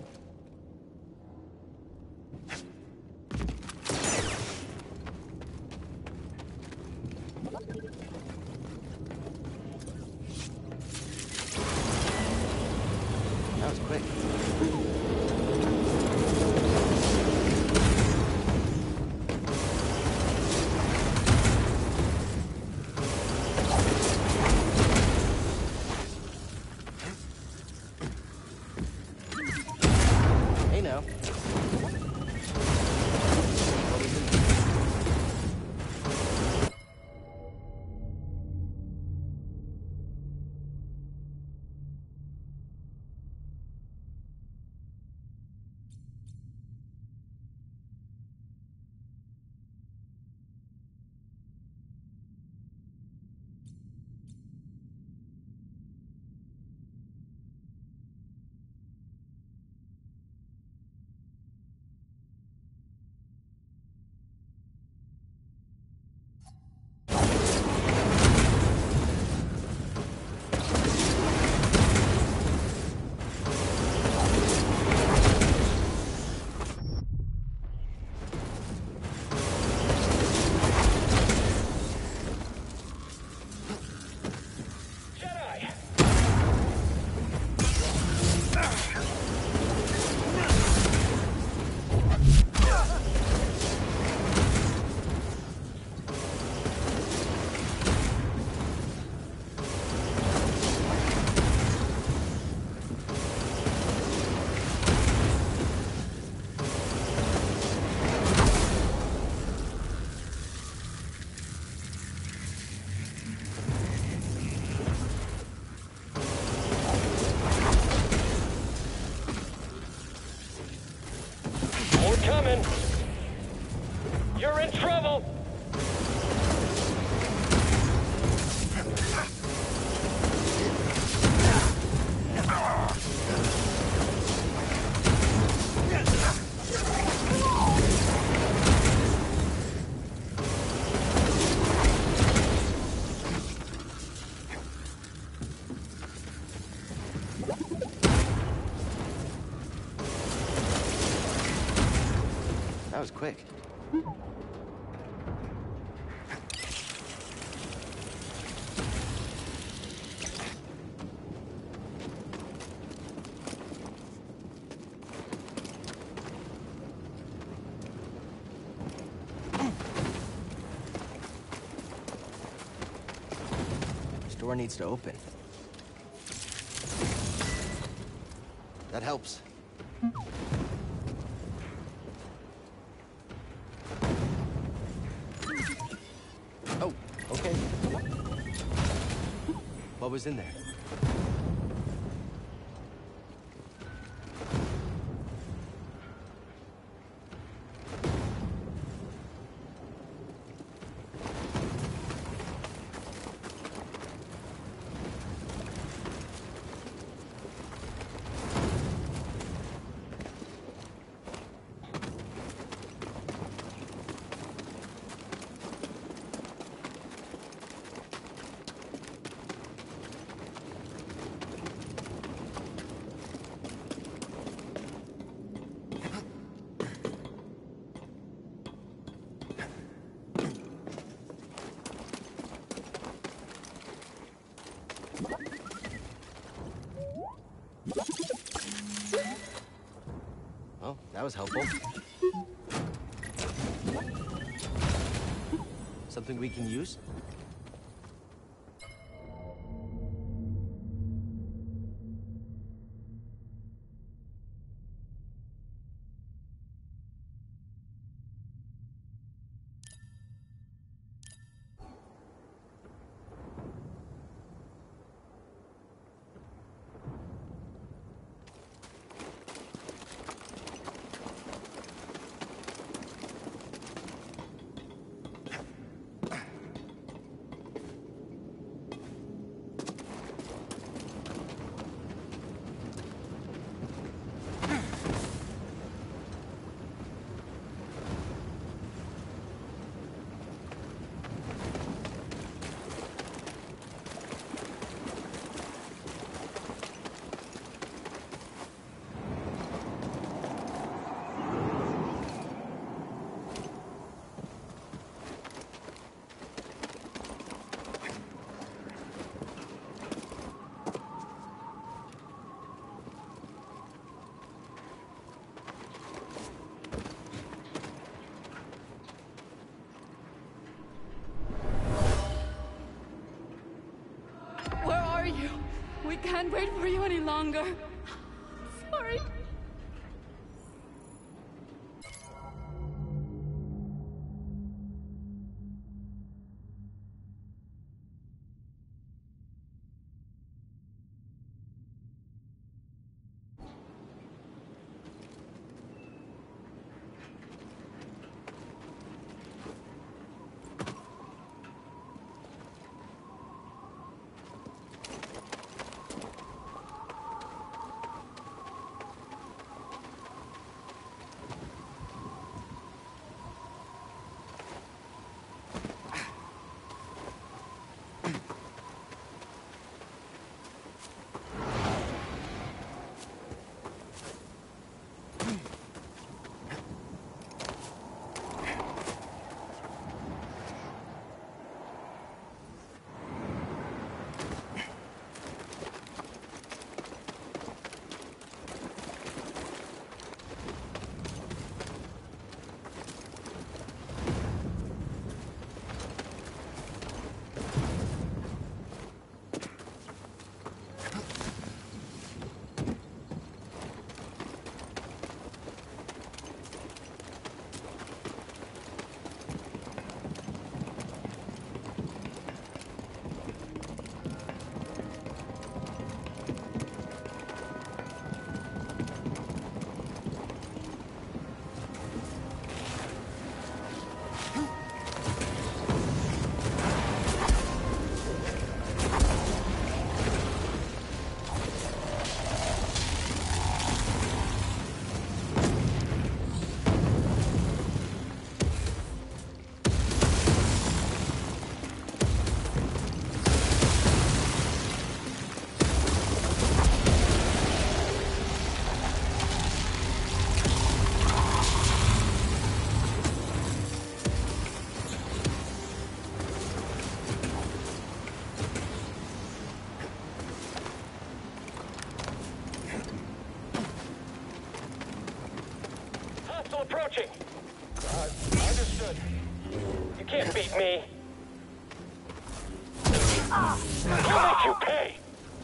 [SPEAKER 11] That was quick.
[SPEAKER 3] That was quick. This door needs to open. That helps. Oh, okay. What was in there? Oh, that was helpful. Something we can use?
[SPEAKER 6] Where are you? We can't wait for you any longer. Sorry.
[SPEAKER 4] We'll make you pay!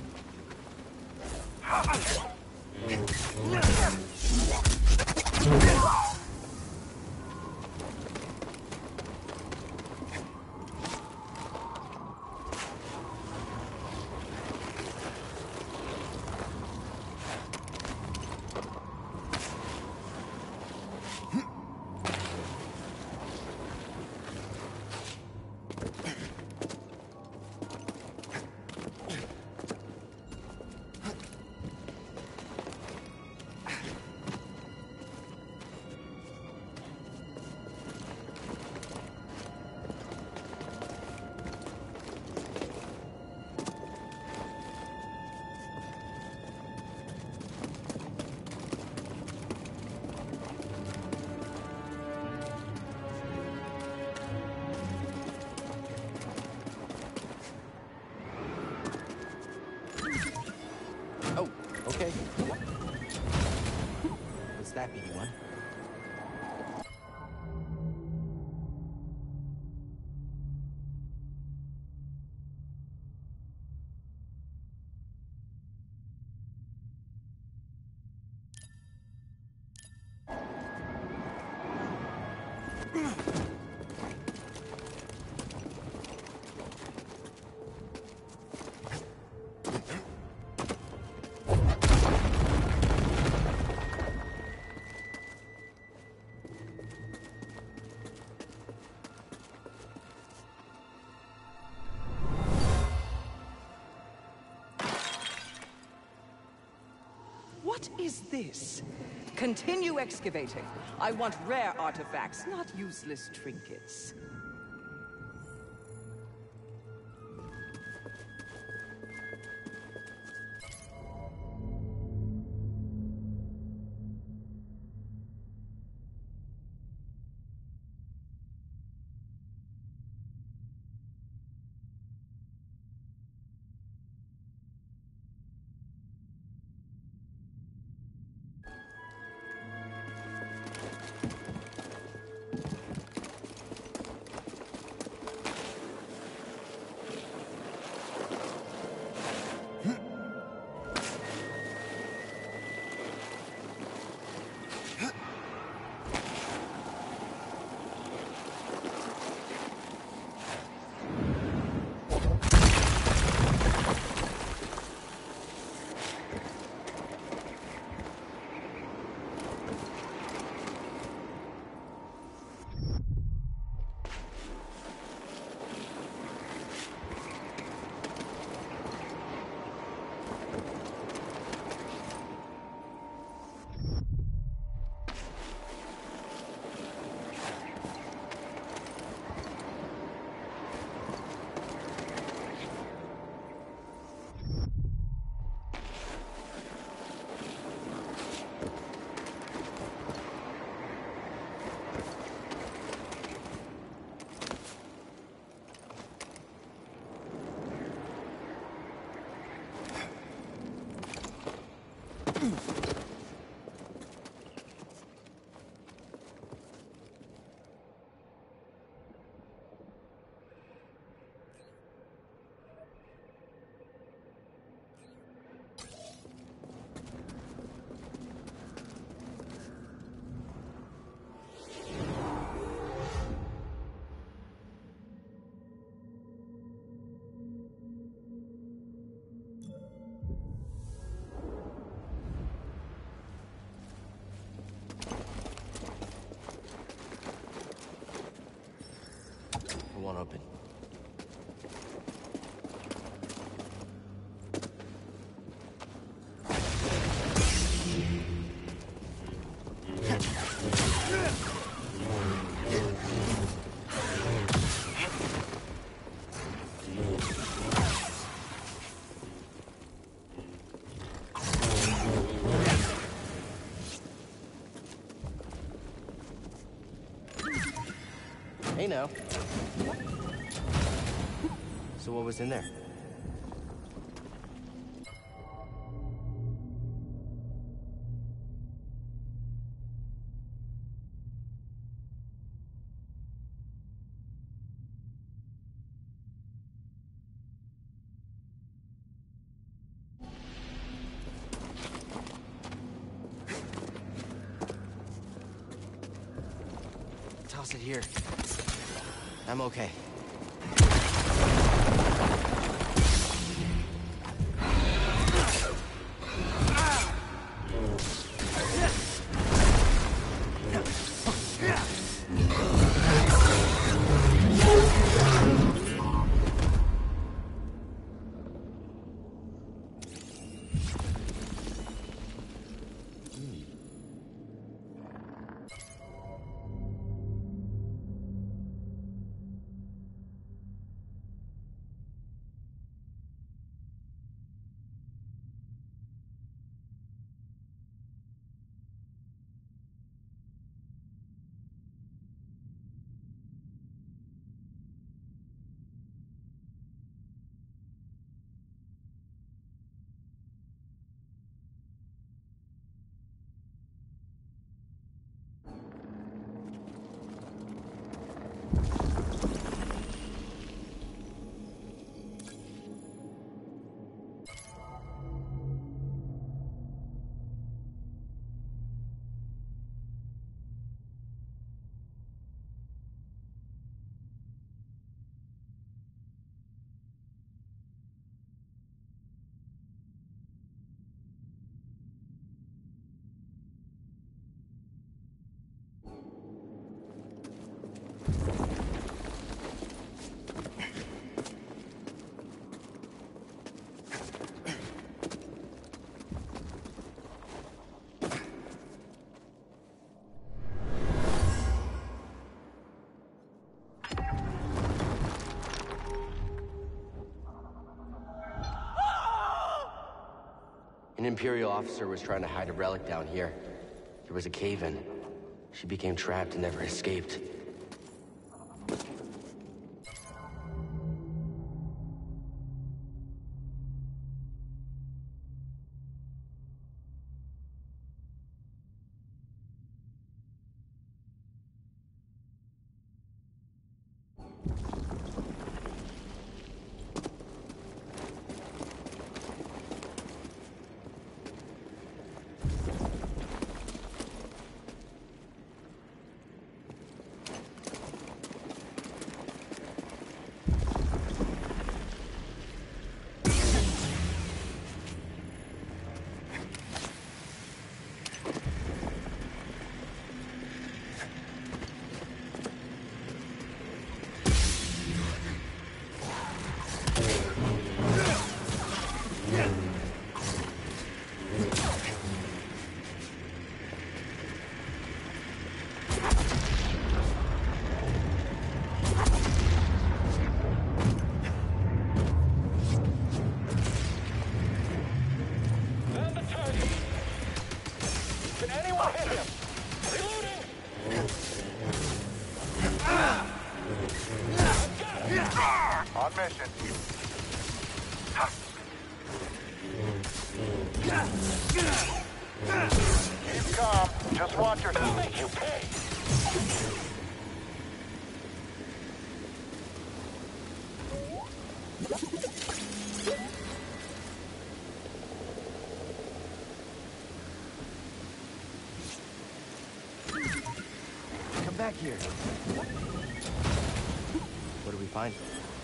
[SPEAKER 11] Oh, okay. What's that, BD-1?
[SPEAKER 10] What is this? Continue excavating. I want rare artifacts, not useless trinkets.
[SPEAKER 11] Won't open. Hey now. So what was in there?
[SPEAKER 3] toss it here. I'm okay. An Imperial officer was trying to hide a relic down here. There was a cave-in. She became trapped and never escaped.
[SPEAKER 7] On mission. Keep calm. Just watch your... I'll make you pay.
[SPEAKER 3] Come back here. What do we find?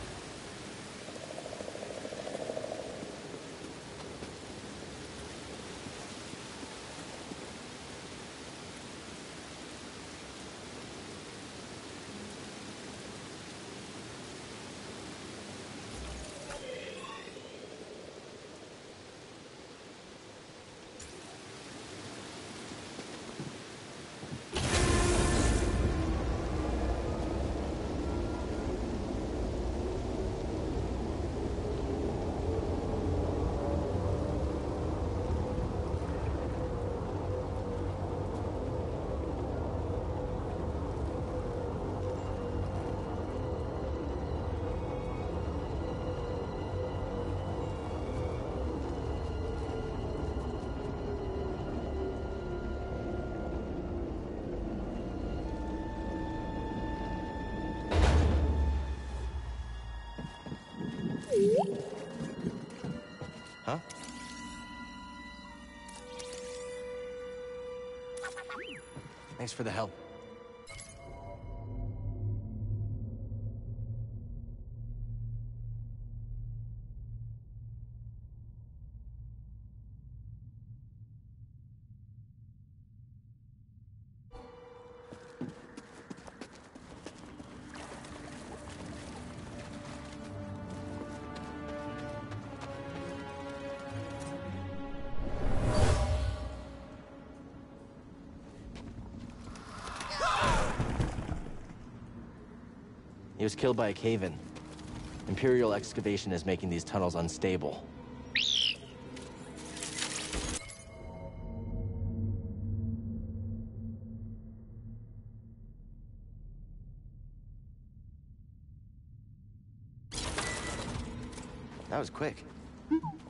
[SPEAKER 3] Huh? Thanks for the help.
[SPEAKER 11] was killed by a cave-in. Imperial excavation is making these tunnels unstable. That was quick.